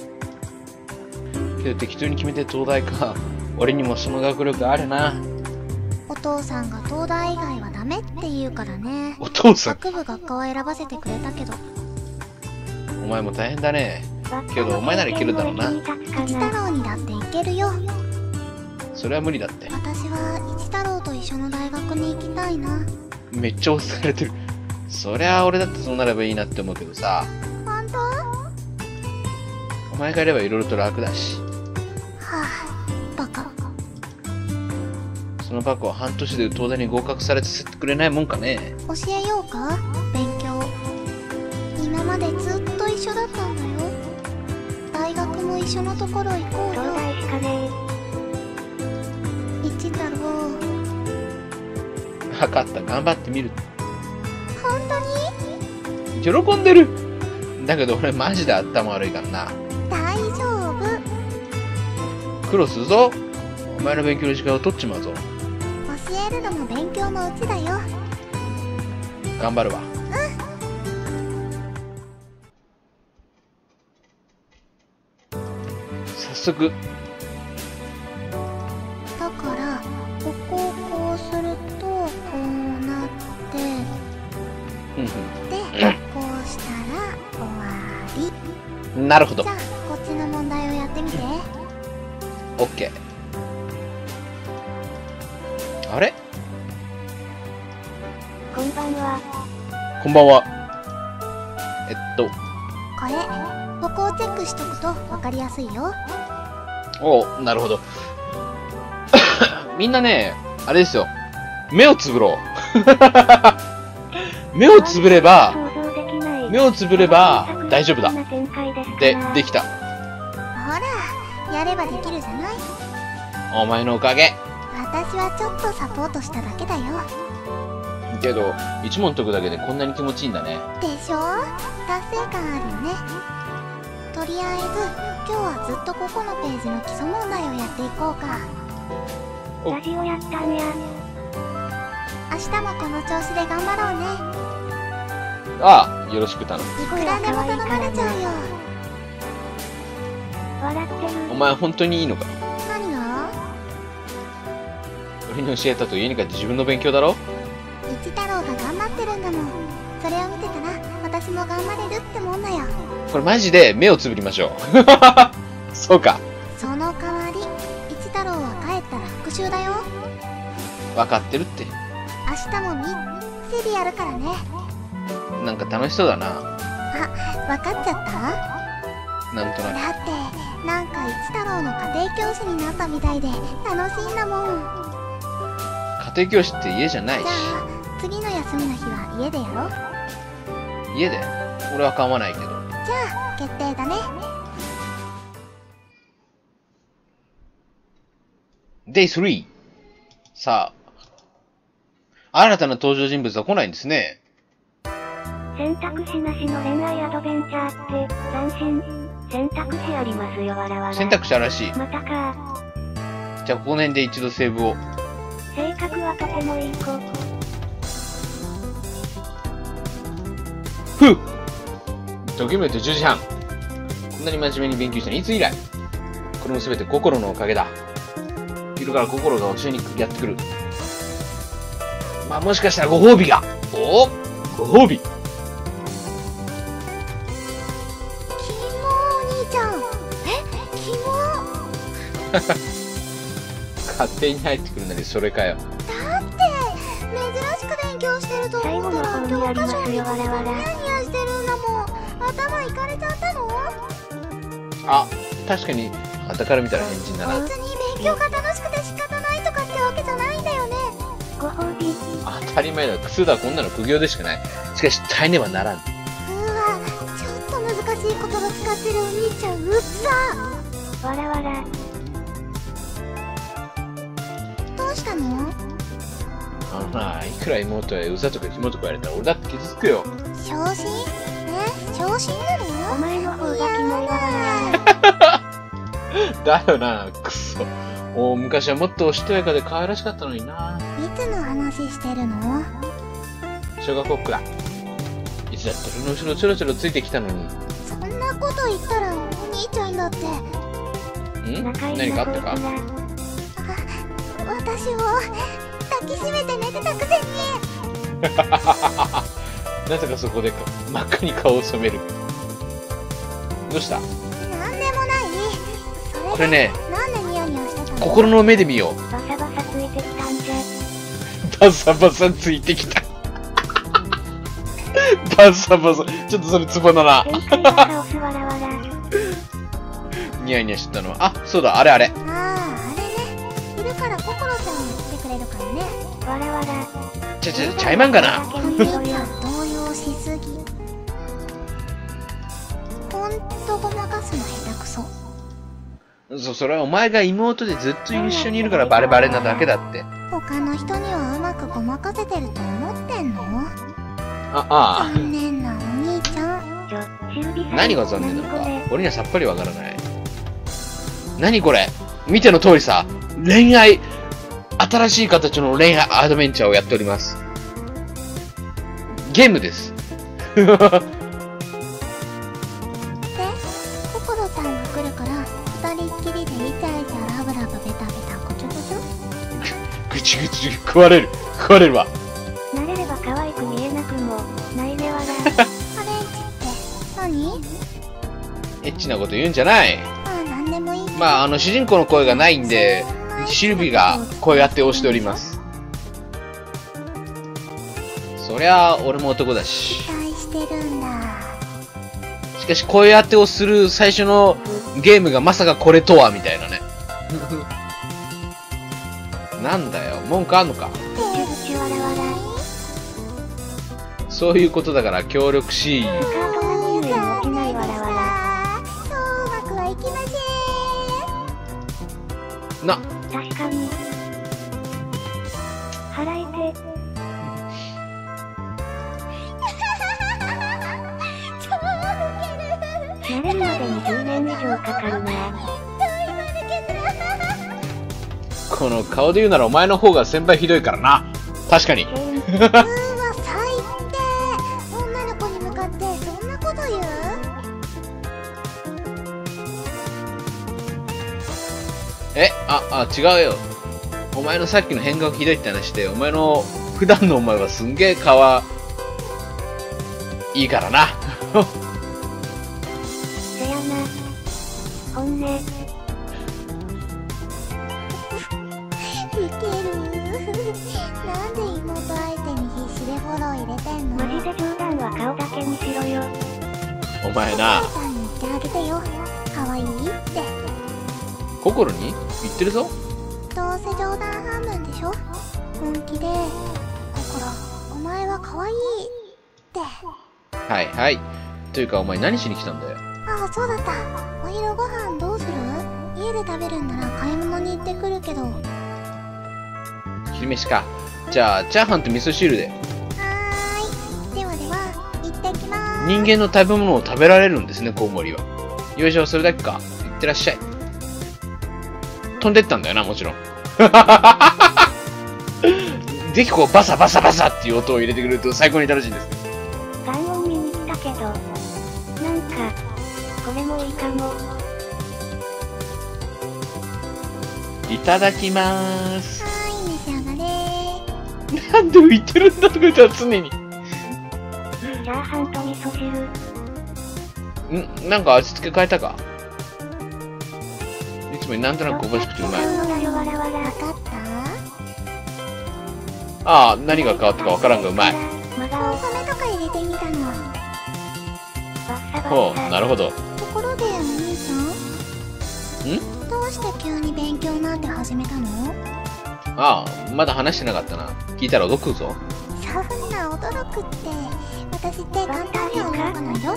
けど適当に決めて東大か。俺にもその学力あるな。 お父さんが東大以外はダメって言うからね。 お父さん。 学部学科を選ばせてくれたけど。 お前も大変だね。けどお前ならいけるだろうな。 一太郎にだっていけるよ。 それは無理だって。 私は一太郎と一緒の大学に行きたいな。 めっちゃ押されてる。そりゃ俺だってそうなればいいなって思うけどさ。 本当？はお前がいればいろいろと楽だし。 あ、バカ。 そのバカは半年で東大に合格されてくれないもんかね。 教えようか？勉強。今までずっと一緒だったんだよ。大学も一緒のところ行こうよ。 東大しかね一太郎。 分かった、頑張ってみる。 本当に？ 喜んでる。だけど俺マジで頭悪いからな。 大丈夫。 苦労するぞ。お前の勉強の時間を取っちまうぞ。 教えるのも勉強もうちだよ。 頑張るわ。早速。 だからここをこうするとこうなってうんでこうしたら終わり。 うん。なるほどじ。ゃあこっちの問題をやってみて。 オッケー。あれ？ こんばんは。 こんばんは。 これここをチェックしとくと分かりやすいよ。 おう、なるほど。みんなね、あれですよ。目をつぶろう。目をつぶれば、 想像できない目をつぶれば大丈夫だ。 展開ですからで、できた。 ほらやればできるじゃない。 お前のおかげ。 私はちょっとサポートしただけだよ。 けど、一問解くだけでこんなに気持ちいいんだね。 でしょ？達成感あるよね。とりあえず今日はずっとここのページの基礎問題をやっていこうか。 ラジオやったんや。 明日もこの調子で頑張ろうね。 ああ、よろしく頼む。 いくらでも頼まれちゃうよ。 笑ってる。 お前本当にいいのか？ 何が？ 俺に教えたと家に帰って自分の勉強だろ？ 一太郎が頑張ってるんだもん。それを見てたら私も頑張れるってもんだよ。 これマジで目をつぶりましょう。そうか。 その代わり一太郎は帰ったら復習だよ。 分かってるって。 明日もみっちりやるからね。 なんか楽しそうだな。 あ、分かっちゃった？ なんとなく。 だってなんか一太郎の家庭教師になったみたいで楽しいんだもん。 家庭教師って家じゃないし。 じゃあ次の休みの日は家でやろう。 家で俺は構わないけど。 じゃあ決定だね。 デイ3。さあ、新たな登場人物は来ないんですね。 選択肢なしの恋愛アドベンチャーって斬新。選択肢ありますよ、わらわら。 選択肢あるらしい。 またか。 じゃあこの辺で一度セーブを。 性格はとてもいい子。 ふう。時を見ると10時半。こんなに真面目に勉強したのいつ以来。これも全て心のおかげだ。昼から心が教えにやってくる。まあもしかしたらご褒美が。おお、ご褒美。 キモお兄ちゃん。キモ。 勝手に入ってくるなりそれかよ。 だって珍しく勉強してると最後の思ったら方にありますよ、わらわら。 ニヤニヤしてるんだもん。頭いかれちゃったの？ あ、確かに傍から見たら変人だな。 別に勉強が楽しくて仕方ないとかってわけじゃないんだよね。 ご褒美。 当たり前だ。クスだ、こんなの苦行でしかない。しかし耐えねばならん。 うわ、ちょっと難しい言葉使ってるお兄ちゃんうっざ。 わらわら。 どうしたの？ あのな、いくら妹やうざとかキモとか言われたら俺だって傷つくよ。 昇進？昇進なの？ お前の方がキモいわらわだよな、くそ。もう昔はもっとおしとやかで可愛らしかったのにな。 いつの話してるの？ 小学校っ子だ。いつだって俺の後ろちょろちょろついてきたのに。 そんなこと言ったらお兄ちゃんだって。 ん？ 仲いい何かあったか？ 私を抱きしめて寝てたくせに。 なぜかそこで真っ赤に顔を染める。どうした？ なんでもない。それでこれね、 なんでニヤニヤしてたの？ 心の目で見よう。 バサバサついてきたんじゃ。 バサバサついてきた。バサバサ。ちょっとそれツボだな。 天才のカオスわらわら。 ニヤニヤしてたのは、あ、そうだ、あれあれ。 あれね。昼から心ちゃん来てくれるからね。 わらわら。 ちゃいまんかな。 お兄ちゃん動揺しすぎ。ほんとごまかすの下手くそ。 それはお前が妹でずっと一緒にいるからバレバレなだけだって。 他の人にはうまくごまかせてると思ってんの？ あ残念なお兄ちゃん。 シルビさん。 何が残念なのか何これ。 俺にはさっぱりわからない。何これ。見ての通りさ、恋愛、新しい形の恋愛アドベンチャーをやっております。ゲームです。 で、心ちゃんが来るから二人っきりでイチャイチャラブラブベタベタこちょこちょ。 ぐちぐち食われるわ。 慣れれば可愛く見えなくもないねわら。 ハレンチって何？ エッチなこと言うんじゃない。 なんでもいい。 まあ、主人公の声がないんで、シルビが声当てをしております。そりゃあ、俺も男だし。 期待してるんだ。 しかし、声当てをする最初のゲームがまさかこれとは、みたいなね。なんだよ、文句あんのか。 ぐちわらわら。 そういうことだから協力し。 カードが自由に持ちないわらわら。 そううまくはいきません。 な、 確かに。払えて。 超ウケる。 慣れるまでに10年以上かかるな。 この顔で言うならお前の方が先輩ひどいからな。確かに。 うわ、最低。女の子に向かってそんなこと言う？ 違うよ。お前のさっきの変顔ひどいって話で、お前の普段のお前はすんげえ顔いいからな。 せやな。本音。 ウケる。なんで妹相手に必死でフォロー入れてんの？ マジで冗談は顔だけにしろよ。 お前な、 お母さんに言ってあげてよ。可愛いって。 心に言ってるぞ。 どうせ冗談半分でしょ？本気で、心、お前は可愛いって。 はいはい。というかお前何しに来たんだよ。 ああ、そうだった。お昼ご飯どうする？家で食べるんなら買い物に行ってくるけど。 昼飯か。じゃあ、チャーハンと味噌汁で。 はーい。ではでは、行ってきまーす。 人間の食べ物を食べられるんですね、コウモリは。よいしょ、それだけか。いってらっしゃい。飛んでったんだよな、もちろん。ぜひこう、バサバサバサっていう音を入れてくれると最高に楽しいんです。 ガンオン見に来たけど、なんか、これもいいかも。 いただきまーす。 はーい、召し上がれー。 なんで浮いてるんだとか言ったら常に。 チャーハンと味噌汁。 なんか味付け変えたか？いつもになんとなく香ばしくてうまい。 わかった？ ああ、何が変わったかわからんがうまい。 コンソメとか入れてみたの。 ほう、なるほど。 ところでお兄さん、どうして急に勉強なんて始めたの？ ああ、まだ話してなかったな。聞いたら驚くぞ。 そんな驚くって、私って簡単には驚かないよ。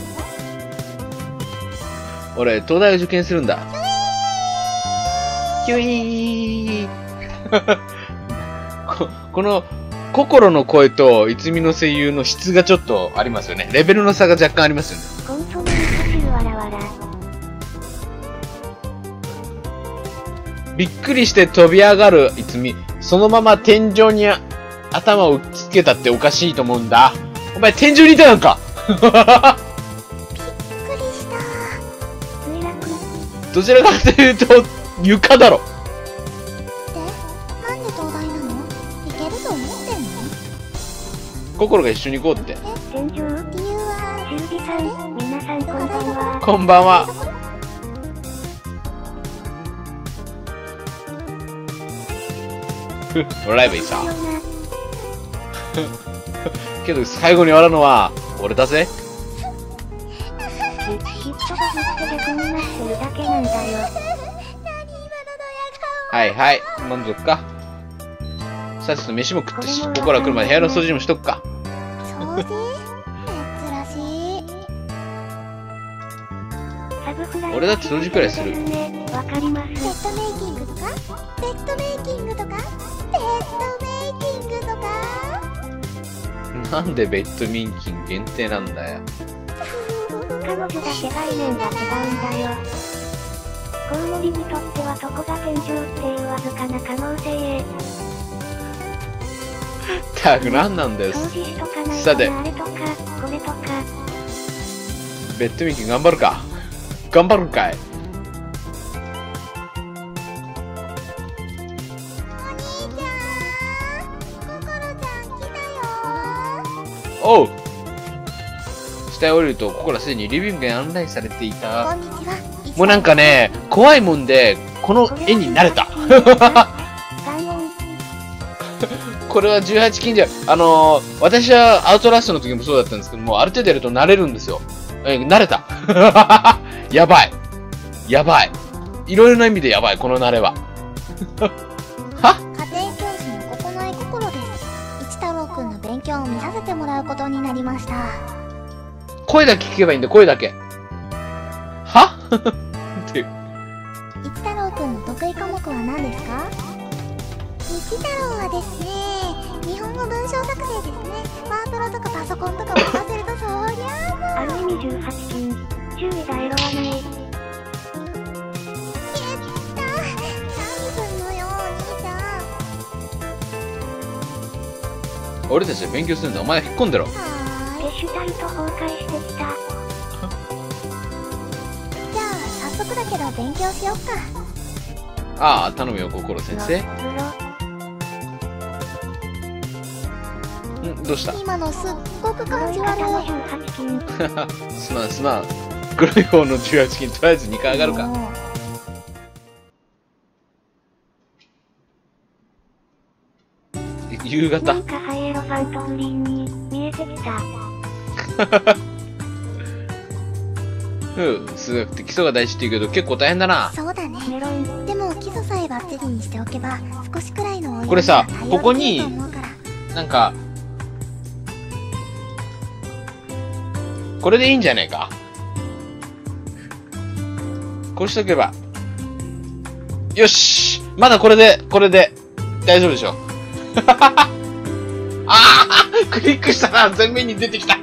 俺、東大を受験するんだ。キュイーこの、心の声と、いつみの声優の質がちょっとありますよね。レベルの差が若干ありますよね。 コンソメ味噌汁わらわら。 びっくりして飛び上がるいつみ。そのまま天井に頭を打ちつけたっておかしいと思うんだ。お前天井にいたのかびっくりした。 墜落。 どちらかというと、床だろ。 で、なんで東大なの？行けると思ってんの？ 心が一緒に行こうって。 天井。 理由は、 修理さん、皆さんこんばんは。 こんばんは。笑えばいいさ。けど最後に笑うのは俺だぜ。 人がぶってでこんなしてるだけなんだよ。 はいはい、満足か。さっさと飯も食ったし、僕ら来るまで部屋の掃除もしとくか。 掃除？珍しい。 俺だって掃除くらいする。 わかります。 ベッドメイキングとか？ベッドメイキングとか？ベッドメイキングとか？ なんでベッドミンキン限定なんだよ。 彼女だけ概念が違うんだよ。コウモリにとってはどこが天井っていうわずかな可能性。 ったくなんなんだよ。 掃除しとかないさて、 となあれとか、これとか。 ベッドミンキン頑張るか。頑張るんかい。おう。下へ降りると、ここらすでにリビングに案内されていた。 こんにちは。 もうなんかね、怖いもんで、この絵に慣れた。これは18禁じゃ、私はアウトラストの時もそうだったんですけども、ある程度やると慣れるんですよ。慣れた。やばい。やばい。いろいろな意味でやばい、この慣れは。は？ 家庭教師の九重心です。一太郎くんの勉強を見させてもらうことになりました。 声だけ聞けばいいんだ、声だけ。は？っていう。 一太郎くんの得意科目は何ですか？一太郎はですね、日本語文章作成ですね。ワープロとかパソコンとかを使ってるとそりゃもう。 ある意味18禁。注意がエロわない。 何すんのよ、お兄ちゃん。 俺たちは勉強するんだ、お前は引っ込んでろ。 はーい。 ゲシュタルト崩壊してきた。 じゃあ、早速だけど勉強しよっか。 ああ、頼むよ、心先生。どうした？ 今のすっごく感じ悪い。 すまんすまん。黒い方の18金、とりあえず2回上がるか。夕方。 なんかハイエロファントグリーンに見えてきた。 数学って基礎が大事って言うけど結構大変だな。 そうだね。でも基礎さえバッチリにしておけば少しくらいの応用これさ、 には対応ここにできると思うから。 なんかこれでいいんじゃねえか。こうしとけば。よし、まだこれで、大丈夫でしょ。ああ、クリックしたら前面に出てきた。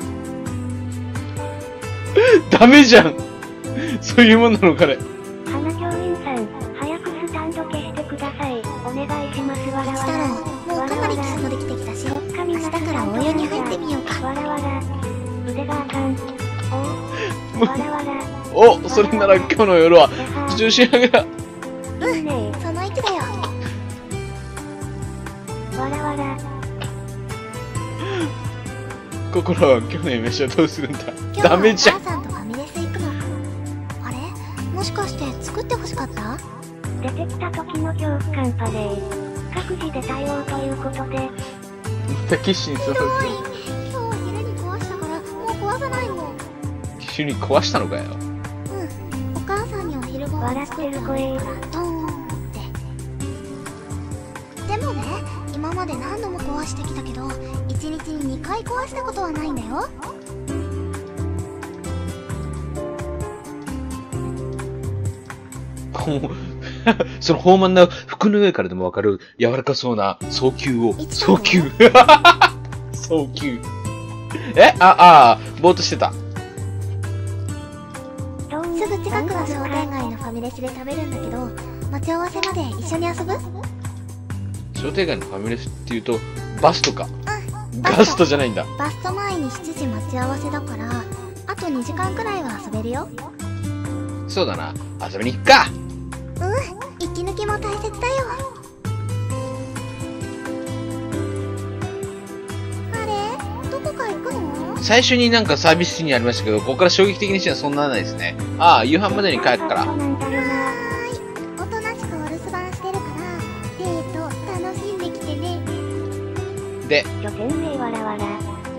ダメじゃん。そういうもんなのかね。 花教員さん、早くスタンド消してください。お願いします。わらわしたらら。 もうかなり基礎もできてきたし、明日からお湯に入ってみようか。 わらわら。腕があかん。おわらわら。 お、それなら今日の夜は、中心上げだ。 いいね。 その息だよ。 わらわら。 心は今日の飯はどうするんだ。 今日はダメじゃん。 お母さんとファミレス行くの。あれ、もしかして作ってほしかった？ 出てきた時の恐怖感パレー。各自で対応ということで。 またキッシュに座る。 今日は昼に壊したからもう壊さないもん。 キッシュに壊したのかよ。 お母さんにお昼ご飯作ったのからドーンって。でもね、今まで何度も壊してきたけど、1日に2回壊したことはないんだよ。 その豊満な服の上からでもわかる柔らかそうな早球を。早球早球。ぼーっとしてた。 すぐ近くの商店街のファミレスで食べるんだけど、待ち合わせまで一緒に遊ぶ？ 商店街のファミレスっていうと、バストか。 うん。 ガストじゃないんだ。 バスト前に7時待ち合わせだから、あと2時間くらいは遊べるよ。 そうだな。遊びに行くか。 息抜きも大切だよ。あれ、どこか行くの？ 最初になんかサービスシーンにありましたけど、ここから衝撃的にしてはそんなないですね。夕飯までに帰るから。 はーい。おとなしくお留守番してるから、デート楽しんできてね。 で、 拠点名わらわら。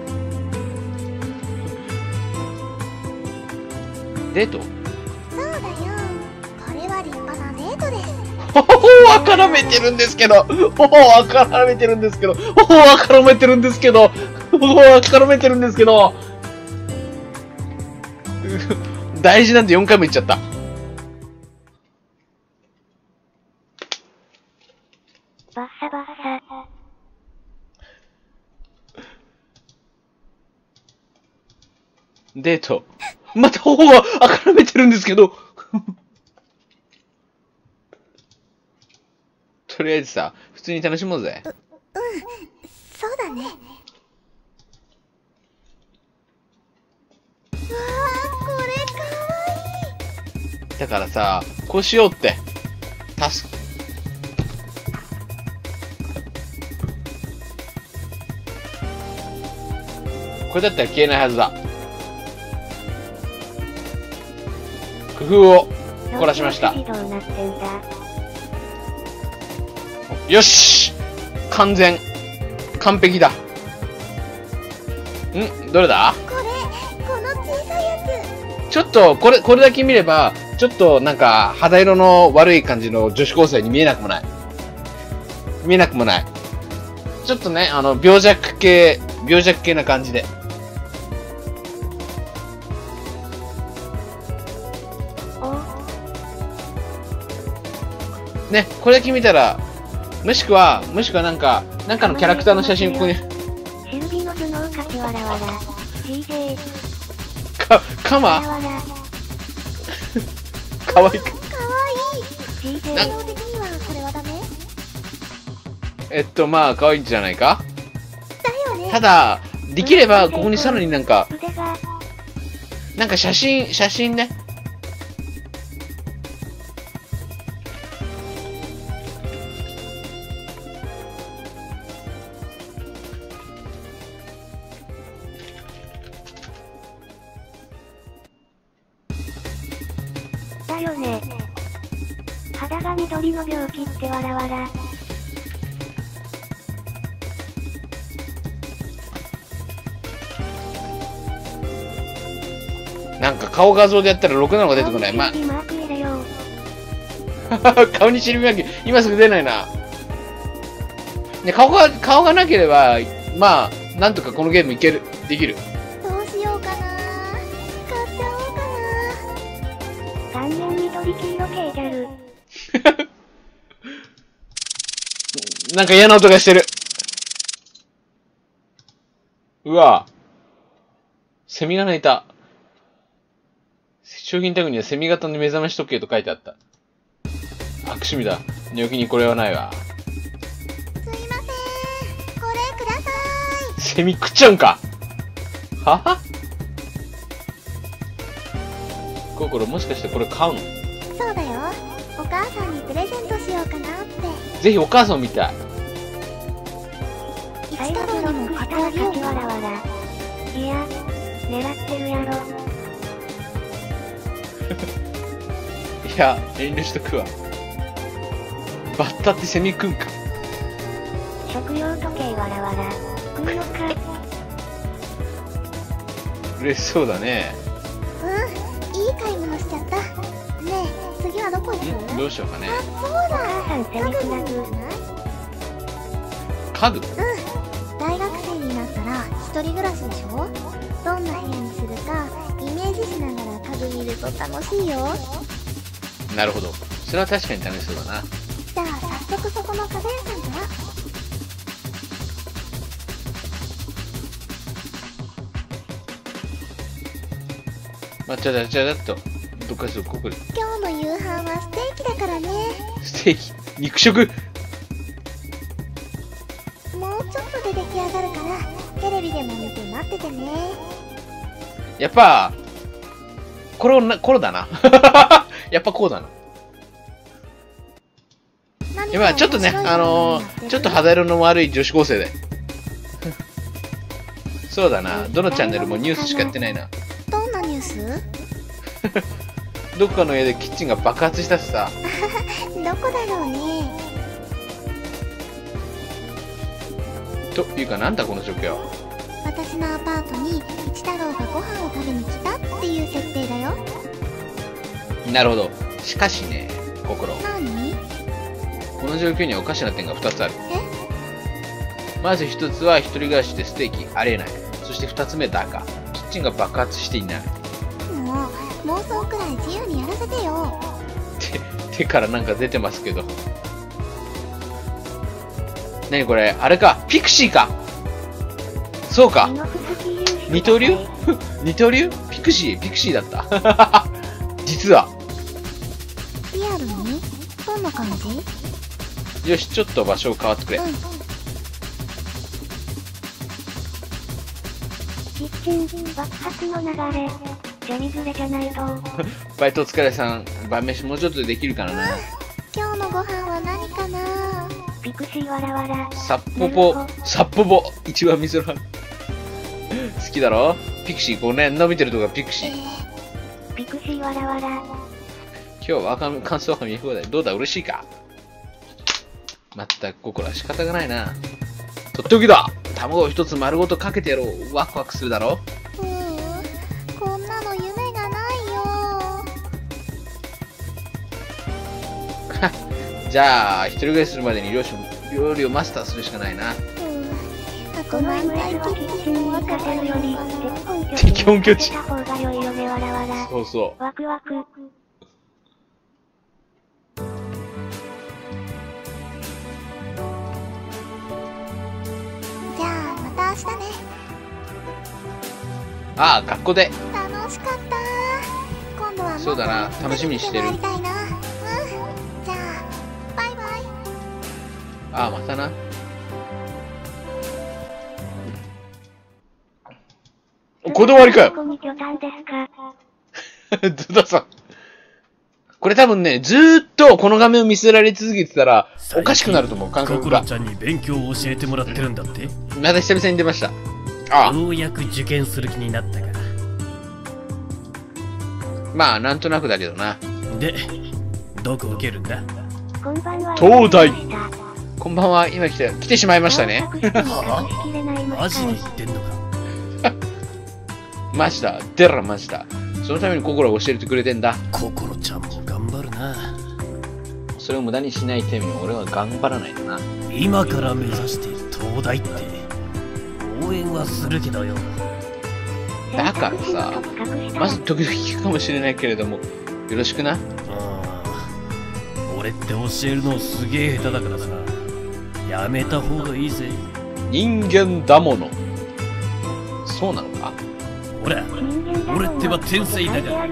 デートそうだよ。これは立派なデートです。 ほほほわからめてるんですけど、ほほわからめてるんですけど、ほほわからめてるんですけど、ほほわからめてるんですけど、大事なんで4回も言っちゃった。 バッサバッサ。 デート。またほほがあからめてるんですけど。とりあえずさ、普通に楽しもうぜ。 そうだね。うわー、これかわいい。 だからさ、こうしようって。これだったら消えないはずだ。工夫を凝らしました。 どうなってんだ。 よし、完璧だ。どれだ？ この小さいやつ。 ちょっと、これだけ見れば、ちょっとなんか、肌色の悪い感じの女子高生に見えなくもない。ちょっとね、病弱系な感じで。ね、これだけ見たら、もしくはなんかのキャラクターの写真ここに。 シルビの頭脳かちわらわら。CJ。 カマわらわら。 かわいく。 かわいい。 CJ。 機能的にはこれはダメ？ まあ、可愛いんじゃないか。 だよね。 ただ、できれば、ここにさらになんか写真ね。 だよね。肌が緑の病気ってわらわら。 なんか顔画像でやったらろくなのが出てこない。まマーク入れよう。 顔にシルビマーク、今すぐ出ないな。ね、顔がなければ、まあ、なんとかこのゲームできる。 どうしようかな。 人黄色系ギャル。 なんか嫌な音がしてる。うわぁ。セミが鳴いた。商品タグにはセミ型の目覚まし時計と書いてあった。悪趣味だ。寝起きにこれはないわ。 すいません、これください。 セミ食っちゃうんか。ははココロ、もしかしてこれ買うの？ そうだよ、お母さんにプレゼントしようかなって。 ぜひお母さんを見たい。 一太郎にも買ってあげようか。 わらわら。いや、狙ってるやろ。 いや、遠慮しとくわ。バッタってセミ食うんか。 食用時計わらわら。食うのか。 嬉しそうだね。 いい買い物しちゃった。ねえ、次はどこ行く？ どうしようかね。 あ、そうだ。 お母さんセミフラグ。 家具？ 大学生になったら一人暮らしでしょ。どんな部屋にするかイメージしながら家具見ると楽しいよ。 なるほど。それは確かに楽しそうだな。 じゃあ早速そこの家具屋さんから。 ちゃだっと。どっかしらここで。 今日の夕飯はステーキだからね。 ステーキ。肉食。 もうちょっとで出来上がるからテレビでも見て待っててね。 やっぱ、これだな。やっぱこうだな。今、ちょっとね、ちょっと肌色の悪い女子高生で。そうだな。どのチャンネルもニュースしかやってないな。 どんなニュース？ どっかの家でキッチンが爆発したしさ。 どこだろうね。 というか、なんだこの状況。 私のアパートに一太郎がご飯を食べに来たっていう設定だよ。 なるほど。しかしね、心。 何？ この状況にはおかしな点が2つある。 え？ まず1つは一人暮らしでステーキありえない。そして2つ目だが、キッチンが爆発していない。 もう妄想くらい自由にやらせてよ。 手からなんか出てますけど。何これ、あれか、ピクシーか。そうか。二刀流二刀流ピクシーだった。実は。 リアルに？どんな感じ？ よし、ちょっと場所を変わってくれ。 キッチン、爆発の流れ。ジャニズレじゃないと。 バイトお疲れさん、晩飯もうちょっとできるからな。 今日のご飯は何かな？ ピクシーわらわら。 サッポボ、一番みそら。好きだろピクシー、こうね、伸びてるとこがピクシー。 ピクシーわらわら。 今日は感想は見放題。どうだ、嬉しいか？まったく、ここら仕方がないな。とっておきだ！卵を一つ丸ごとかけてやろう。ワクワクするだろ？ こんなの夢がないよ。 じゃあ、一人暮らしするまでに料理をマスターするしかないな。 この MS はキッチンに行かせるより、 敵本拠地。 した方が良いよね、わらわら。 そうそう。 ワクワク。 じゃあ、また明日ね。 ああ、学校で。 楽しかった。今度はもっとそうだな、楽しみにしてる。 やりたいな。じゃあ、バイバイ。 ああ、またな。こだわりかよ。 ここに巨炭ですか？ ズダさん。これ多分ね、ずーっとこの画面を見せられ続けてたら、おかしくなると思う、感覚が。 ココロちゃんに勉強を教えてもらってるんだって？ また久々に出ました。ああ。 ようやく受験する気になったから。 まあ、なんとなくだけどな。 で、どこ受けるんだ？ こんばんは。 東大。こんばんは、今来てしまいましたね。 マジで言ってんのか？ マジだ、デラマジだ。そのために心を教えてくれてんだ。 ココロちゃんも頑張るな。 それを無駄にしないために俺は頑張らないとな。 今から目指して東大って応援はするけどよ。 だからさ、まず時々聞くかもしれないけれども、 よろしくな。 俺って教えるのすげえ下手だからさ、やめた方がいいぜ。 人間だもの。そうなのか？ ほら、俺ってば天才だから。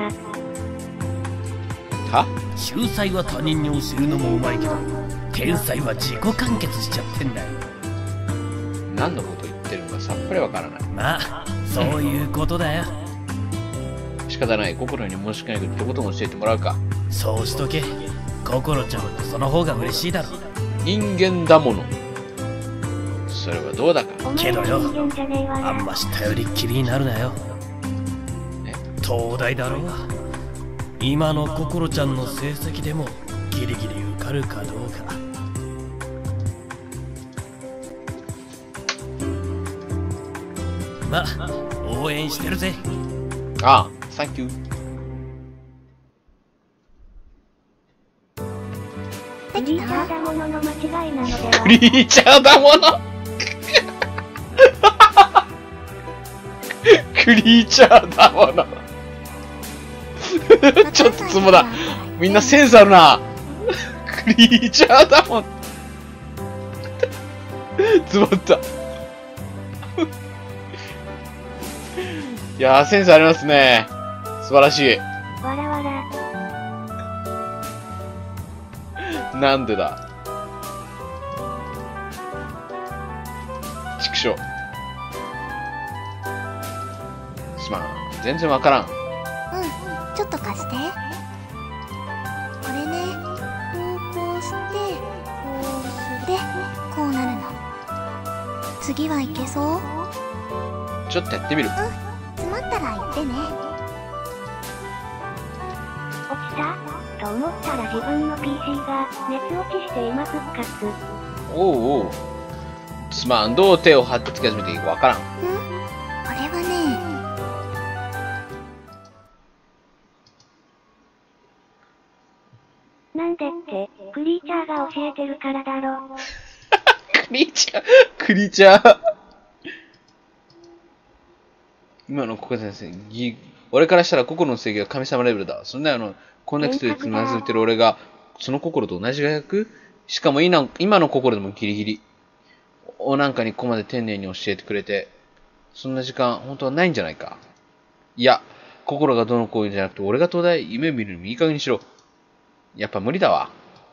は？ 秀才は他人に教えるのもうまいけど、天才は自己完結しちゃってんだよ。 何のこと言ってるのかさっぱりわからない。 まあ、そういうことだよ。 仕方ない。心に申し訳ないけど、とことん教えてもらうか。 そうしとけ。心ちゃんもその方が嬉しいだろ。 人間だもの。それはどうだか。 けどよ、あんまし頼りっきりになるなよ。東大だろう。今の心ちゃんの成績でもギリギリ受かるかどうか。まあ、応援してるぜ。 ああ、サンキュー。 クリーチャーだものの間違いなのでは。 クリーチャーだものクリーチャーだものちょっとツボだ。みんなセンスあるな。クリーチャーだもん。ツボった。いやー、センスありますね。素晴らしい。 わらわら。 なんでだ。畜生。すまん。全然わからん。 うん、ちょっと貸して。これね、こうして、こうしてこうなるの。次はいけそう？ ちょっとやってみる。 詰まったら言ってね。 落ちたと思ったら自分の PC が熱落ちして今復活。 おうおう。すまん。どう手を張ってつけ始めていいかわからん。 これはね、 なんでって、クリーチャーが教えてるからだろ。 クリーチャー、クリーチャー。今のココ先生、俺からしたら心の正義は神様レベルだ。そんなこんな人でつまずいてる俺が、その心と同じが役？しかも今の心でもギリギリ。なんかにここまで丁寧に教えてくれて、そんな時間、本当はないんじゃないか。いや、心がどのこういうんじゃなくて、俺が東大夢見るのもいい加減にしろ。やっぱ無理だわ。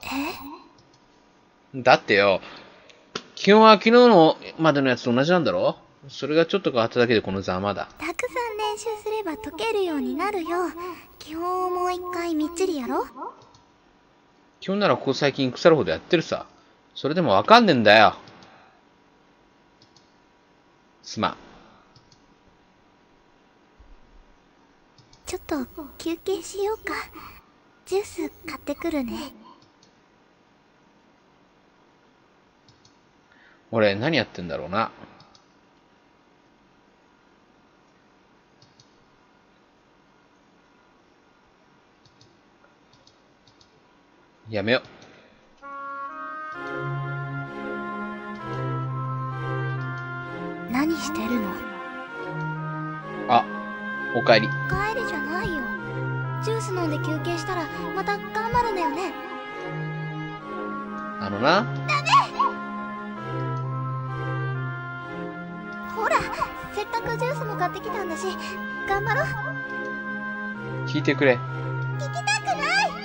だってよ、基本は昨日のまでのやつと同じなんだろ？それがちょっと変わっただけでこのざまだ。 たくさん練習すれば解けるようになるよ。基本をもう一回みっちりやろ。 基本ならここ最近腐るほどやってるさ。それでもわかんねえんだよ。すまん。 ちょっと休憩しようか。ジュース買ってくるね。 俺何やってんだろうな。やめよ。 何してるの？ あ、おかえり。 帰りじゃないよ。ジュース飲んで休憩したらまた頑張るんだよね。 あのな。 ほら、せっかくジュースも買ってきたんだし、頑張ろう。 聞いてくれ。 聞きたくない。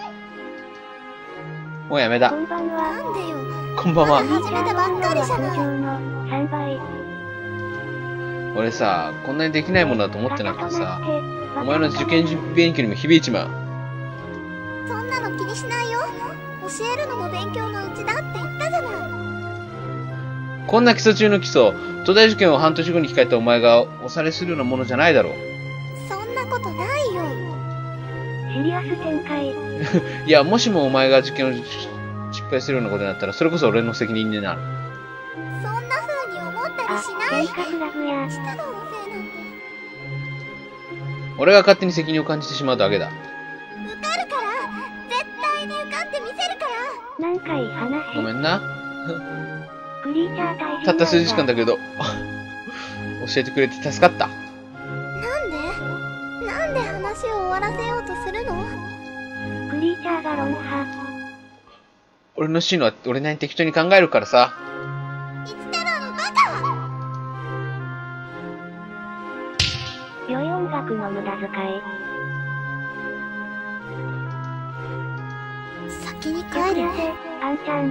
もうやめだ。 こんばんは。 なんでよ。 こんばんは。 始めたばっかりじゃない。 通常の3倍。 俺さ、こんなにできないものだと思ってなくてさ、お前の受験勉強にも響いちまう。 そんなの気にしないよ。教えるのも勉強のうちだって言ったじゃない。 こんな基礎中の基礎、東大受験を半年後に控えたお前がおされするようなものじゃないだろう。 そんなことないよ。 シリアス展開。 いや、もしもお前が受験を失敗するようなことになったら、それこそ俺の責任になる。 そんな風に思ったりしない。 計画ラグや。 したののせいなんて。 俺が勝手に責任を感じてしまうだけだ。 受かるから。絶対に受かってみせるから。 なんかいい話。 ごめんな。 クリーチャー大変たった数時間だけど、教えてくれて助かった。 なんで話を終わらせようとするの？ リーチャーがロンハ。 俺の進路は俺なりに適当に考えるからさ。 一太郎のバカ。 良い音楽の無駄遣い。 先に帰る帰りせ、あんちゃん。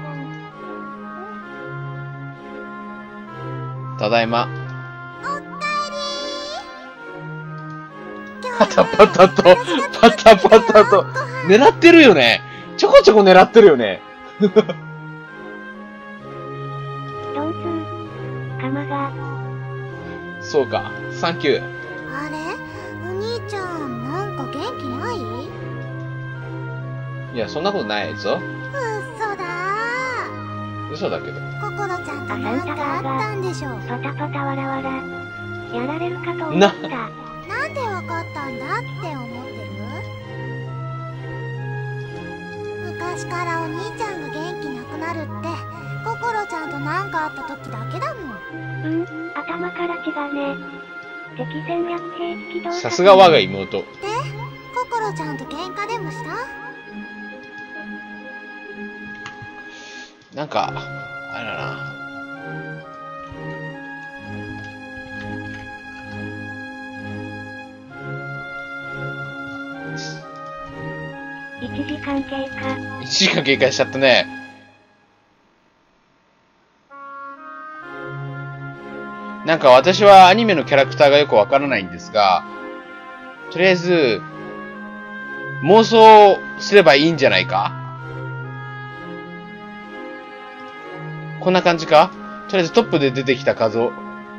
ただいま。 おかえりー。 パタパタと、パタパタと、狙ってるよね。ちょこちょこ狙ってるよね。 ドンツー、カマが。 そうか。サンキュー。 あれ、お兄ちゃんなんか元気ない？ いや、そんなことないぞ。 嘘だ嘘だけど。 ー。ココロちゃんとなんかあったんでしょ。 パタパタわらわら。やられるかと思った。 なんでわかったんだって思ってる？昔からお兄ちゃんが元気なくなるってココロちゃんとなんかあった時だけだもん。 頭から血がね。敵戦略兵器起動。 さすが我が妹。 で、ココロちゃんと喧嘩でもした？ なんか、あれだな。 1時間経過。 1時間経過しちゃったね。なんか私はアニメのキャラクターがよくわからないんですが、とりあえず、妄想すればいいんじゃないか？こんな感じか？とりあえずトップで出てきた数を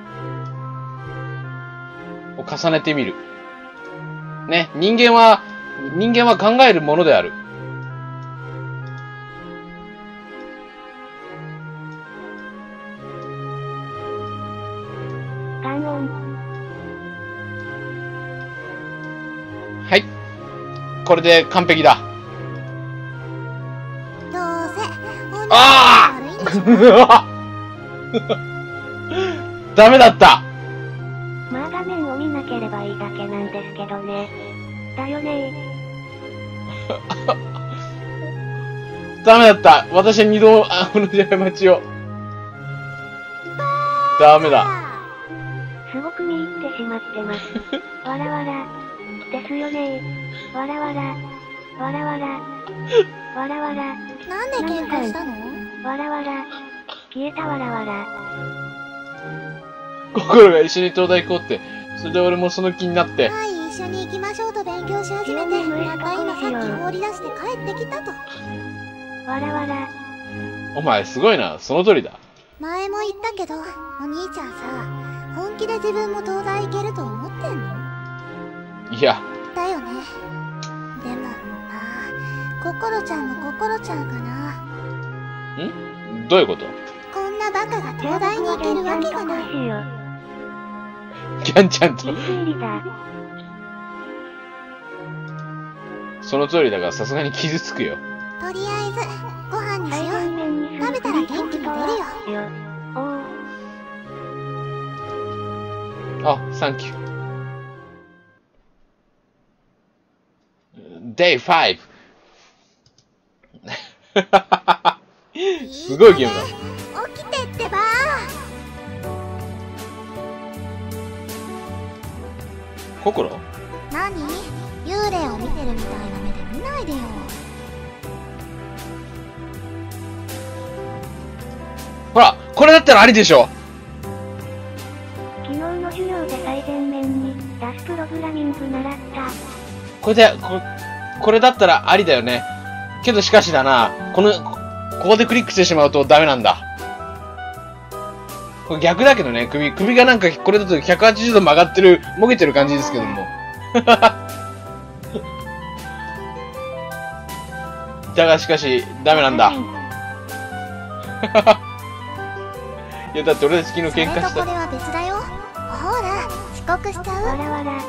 重ねてみる。ね、人間は考えるものである。 ガンオン。 はい。これで完璧だ。 どうせお兄ちゃんあ悪いんでしょ。 ダメだった。 まあ画面を見なければいいだけなんですけどね。だよねー。 ダメだった。私は二度、同じ過ちを。ダメだ。 すごく見入ってしまってます。わらわら。ですよねー。わらわら。わらわら。わらわら。 なんで喧嘩したの？ わらわら。消えたわらわら。 心が一緒に東大行こうって。それで俺もその気になって。 はい、一緒に行きましょうと勉強し始めて、また今さっき放り出して帰ってきたと。 わらわら。 お前すごいな。その通りだ。 前も言ったけど、お兄ちゃんさ、本気で自分も東大行けると思ってんの？ いや、 だよね。でもなあ、ココロちゃんもココロちゃんかな。 ん？どういうこと？ こんなバカが東大に行けるわけがない。 キャンちゃんと。 推理だ。 その通りだがさすがに傷つくよ。 とりあえず、ご飯にしよう。食べたら元気も出るよ。 おう。 あ、サンキュー。Day 5。すごいゲームだ。 起きてってば心？ 何？幽霊を見てるみたいな目で見ないでよ。 ほら、これだったらありでしょ。 昨日の授業で最前面にダスプログラミング習った。 これだったらありだよね。けどしかしだな、ここでクリックしてしまうとダメなんだ。これ逆だけどね、首がなんかこれだと180度曲がってる、もげてる感じですけども。だがしかし、ダメなんだ。いや、だって俺たち昨日喧嘩した。 それとこれは別だよ。ほら、遅刻しちゃう。 わらわら。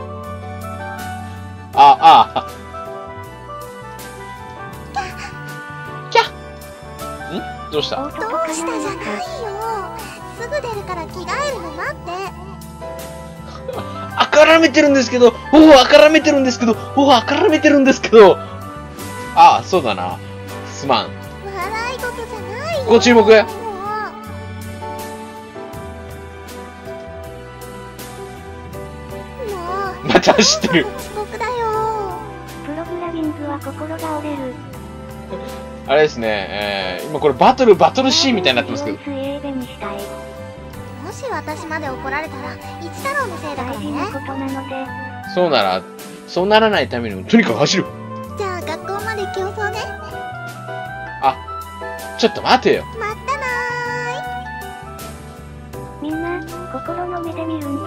キャん？どうした？ どうしたじゃないよ。すぐ出るから着替えるの待って。 あからめてるんですけど、あからめてるんですけど。 ああ、そうだな。すまん。 笑い事じゃないよ。 ご注目。また知ってる。 僕だよ。 プログラミングは心が折れる。 あれですね、今これバトルシーンみたいになってますけど。 水泳弁にしたい。 もし私まで怒られたら一太郎のせいだから大事なこね。 となので。 そうなら、そうならないためにもとにかく走る。 じゃあ学校まで競争ね。 あ、ちょっと待てよ。 まったなみんな、心の目で見るんだ。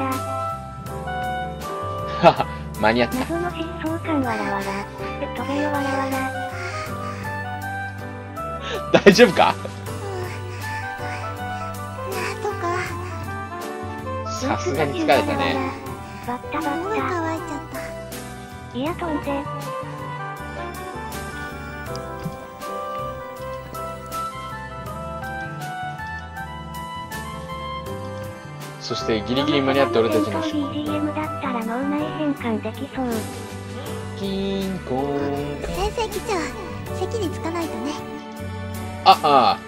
はは、間に合った。 謎の疾走感わらわら。飛べよわらわら。 大丈夫か？ なんとか。 さすがに疲れたね。 バッタバ喉ッタ。 乾いちゃった。 いや飛んで。 そしてギリギリ間に合って俺たちの仕事。 BGM だったら脳内変換できそう。 キンコーン。 先生来ちゃう。席に着かないとね。 あ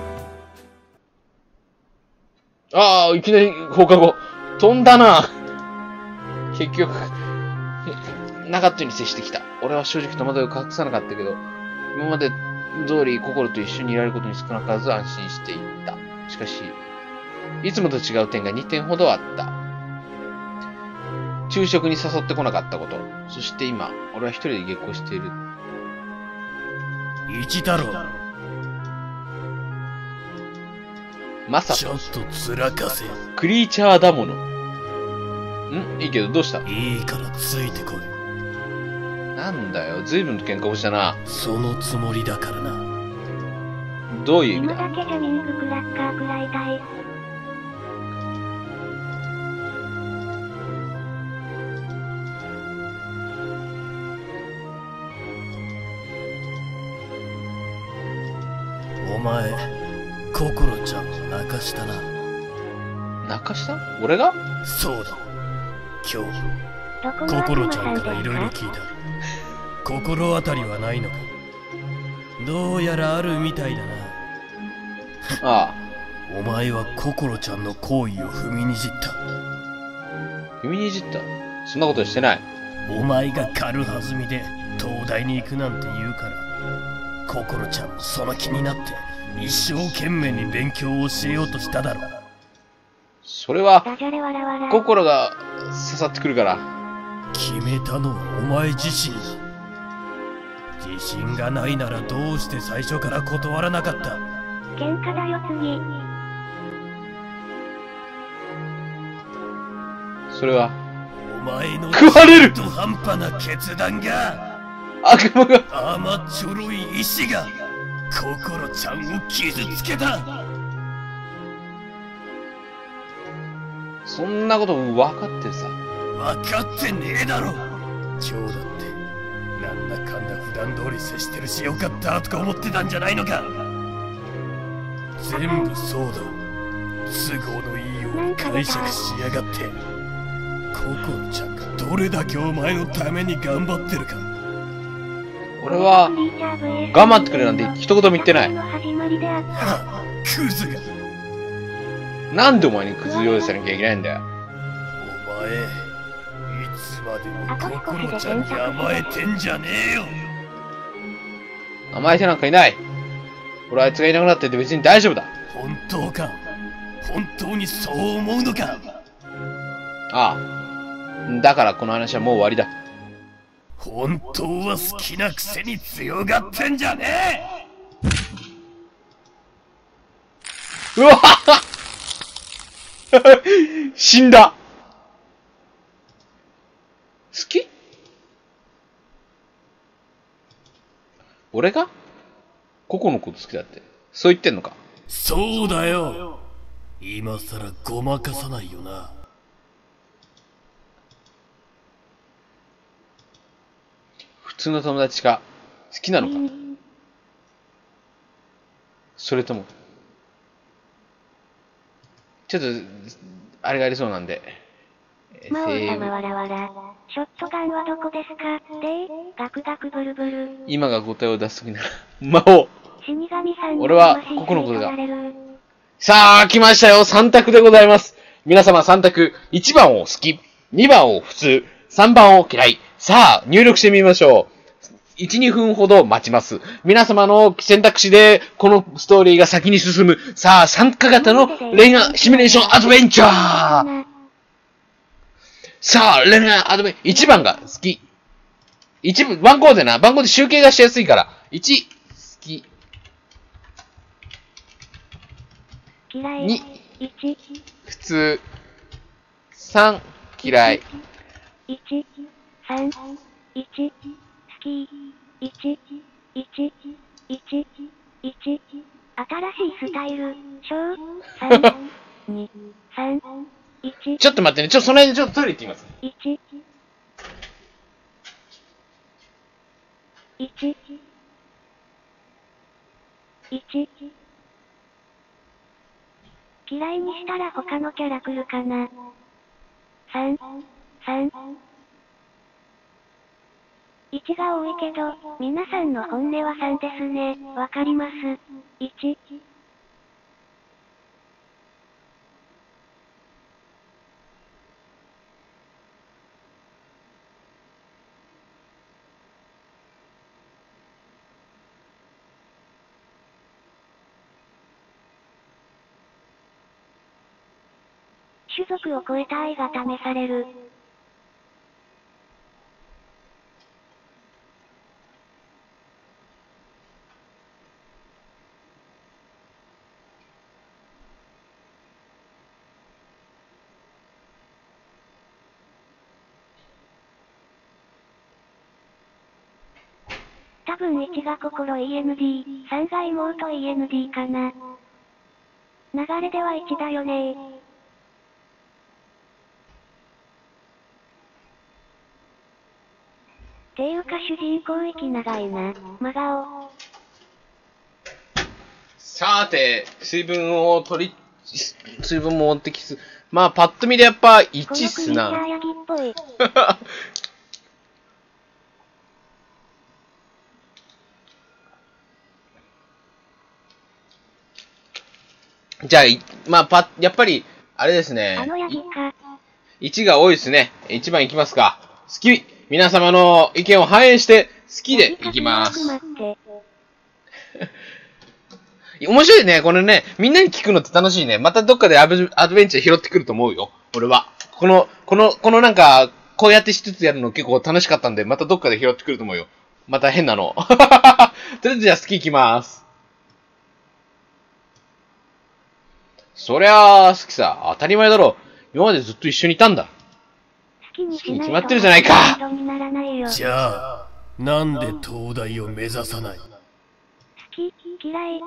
あ、いきなり放課後。飛んだな。結局、なかったように接してきた。俺は正直戸惑いを隠さなかったけど、今まで通り心と一緒にいられることに少なからず安心していった。しかし、いつもと違う点が2点ほどあった。昼食に誘ってこなかったこと。そして今、俺は一人で下校している。 一太郎、 まさか、 ちょっとつらかせ。 クリーチャーだもの。いいけどどうした？ いいからついてこい。 なんだよ、随分と喧嘩をしたな。 そのつもりだからな。 どういう意味今だ？ だけジャミングクラッカーくらいたい。 お前、心ちゃんを泣かしたな。 泣かした？俺が？ そうだ。今日、 どこの心悪魔さんですちゃんからいろいろか？ 聞いた。心当たりはないのか？どうやらあるみたいだな。 ああ、 お前は心ちゃんの行為を踏みにじった。 踏みにじった？そんなことしてない。 お前が軽はずみで東大に行くなんて言うから、心ちゃんもその気になって一生懸命に勉強を教えようとしただろう。 それは、 ダジャレわらわら。 心が刺さってくるから。 決めたのはお前自身だ。自信がないならどうして最初から断らなかった？ 喧嘩だよ次。 それは、 お前の食われる中途半端な決断が、 悪魔が、 甘っちょろい意志が心ちゃんを傷つけた。 そんなこと分かってるさ。 分かってねえだろ。今日だってなんだかんだ普段通り接してるしよかったとか思ってたんじゃないのか。全部そうだ。都合のいいように解釈しやがって。心ちゃんがどれだけお前のために頑張ってるか。 俺は、頑張ってくれなんて一言も言ってない。 はっ、クズが。 なんでお前にクズ用意さなきゃいけないんだよ。 お前、いつまでも心ちゃんに甘えてんじゃねえよ。 甘えてなんかいない。俺はあいつがいなくなってて別に大丈夫だ。 本当か？本当にそう思うのか？ ああ。だからこの話はもう終わりだ。 本当は好きなくせに強がってんじゃねえ。 うわ死んだ。好き？俺がココのこと好きだって。そう言ってんのか？ そうだよ。今さらごまかさないよな。 普通の友達が好きなのか？それともちょっとあれがありそうなんで魔王様わらわら。ショットガンはどこですかガクガクブルブル。 今が答えを出すときなら。魔王。 死神さんの俺は魂ここのことが吸い取られる。 さあ、来ましたよ。3択でございます。皆様3択。1番を好き。2番を普通。3番を嫌い。さあ、入力してみましょう。1、2分ほど待ちます。皆様の選択肢で、このストーリーが先に進む。さあ、参加型の恋愛シミュレーションアドベンチャー。さあ、恋愛アドベン、1番が好き。番号で集計がしやすいから。1、好き。 嫌い。 2、 1、 普通。3、嫌い。 1、3、1、好き。1、1、1、1、新しいスタイル、小、3、2、3、1、 ちょっと待ってね。その辺でちょっとトイレ行ってみます。 1、1、1、嫌いにしたら他のキャラ来るかな。3、3、1が多いけど、皆さんの本音は3ですね。わかります。1、種族を超えた愛が試される。多分1が心 END、3が妹 END かな。流れでは1だよねていうか主人公息長いな。真顔。 さて、水分も持ってきつ。まあ、パッと見でやっぱ1っすこの国な。 ヤギっぽい。 じゃあ、まあ、やっぱり、あれですあね。 のヤギか。 1が多いですね。1番いきますか。好き。皆様の意見を反映して、好きでいきます。 ヤギか待って面白いね。これね、みんなに聞くのって楽しいね。またどっかでアドベンチャー拾ってくると思うよ。俺は。このなんか、こうやってしつつやるの結構楽しかったんで、またどっかで拾ってくると思うよ。また変なの。とりあえずじゃあ好きいきます。そりゃあ、好きさ。当たり前だろ。今までずっと一緒にいたんだ。 好きにしないと決まってるじゃないかハッピーエンドにならないよ。 じゃあなんで東大を目指さない？ 好き、嫌い。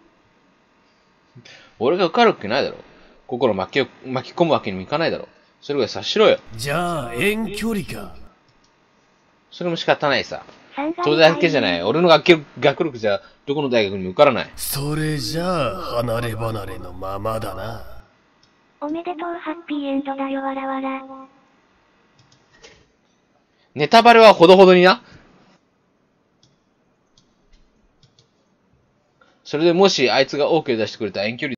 俺が受かるわけないだろ。心巻き込むわけにもいかないだろ。それぐらい察しろよ。 じゃあ遠距離か。 それも仕方ないさ。 3が東大だけじゃない。俺の学力じゃ、どこの大学にも受からない。 それじゃあ離れ離れのままだな。 おめでとうハッピーエンドだよわらわら。 ネタバレはほどほどにな。それでもしあいつが OK 出してくれたら遠距離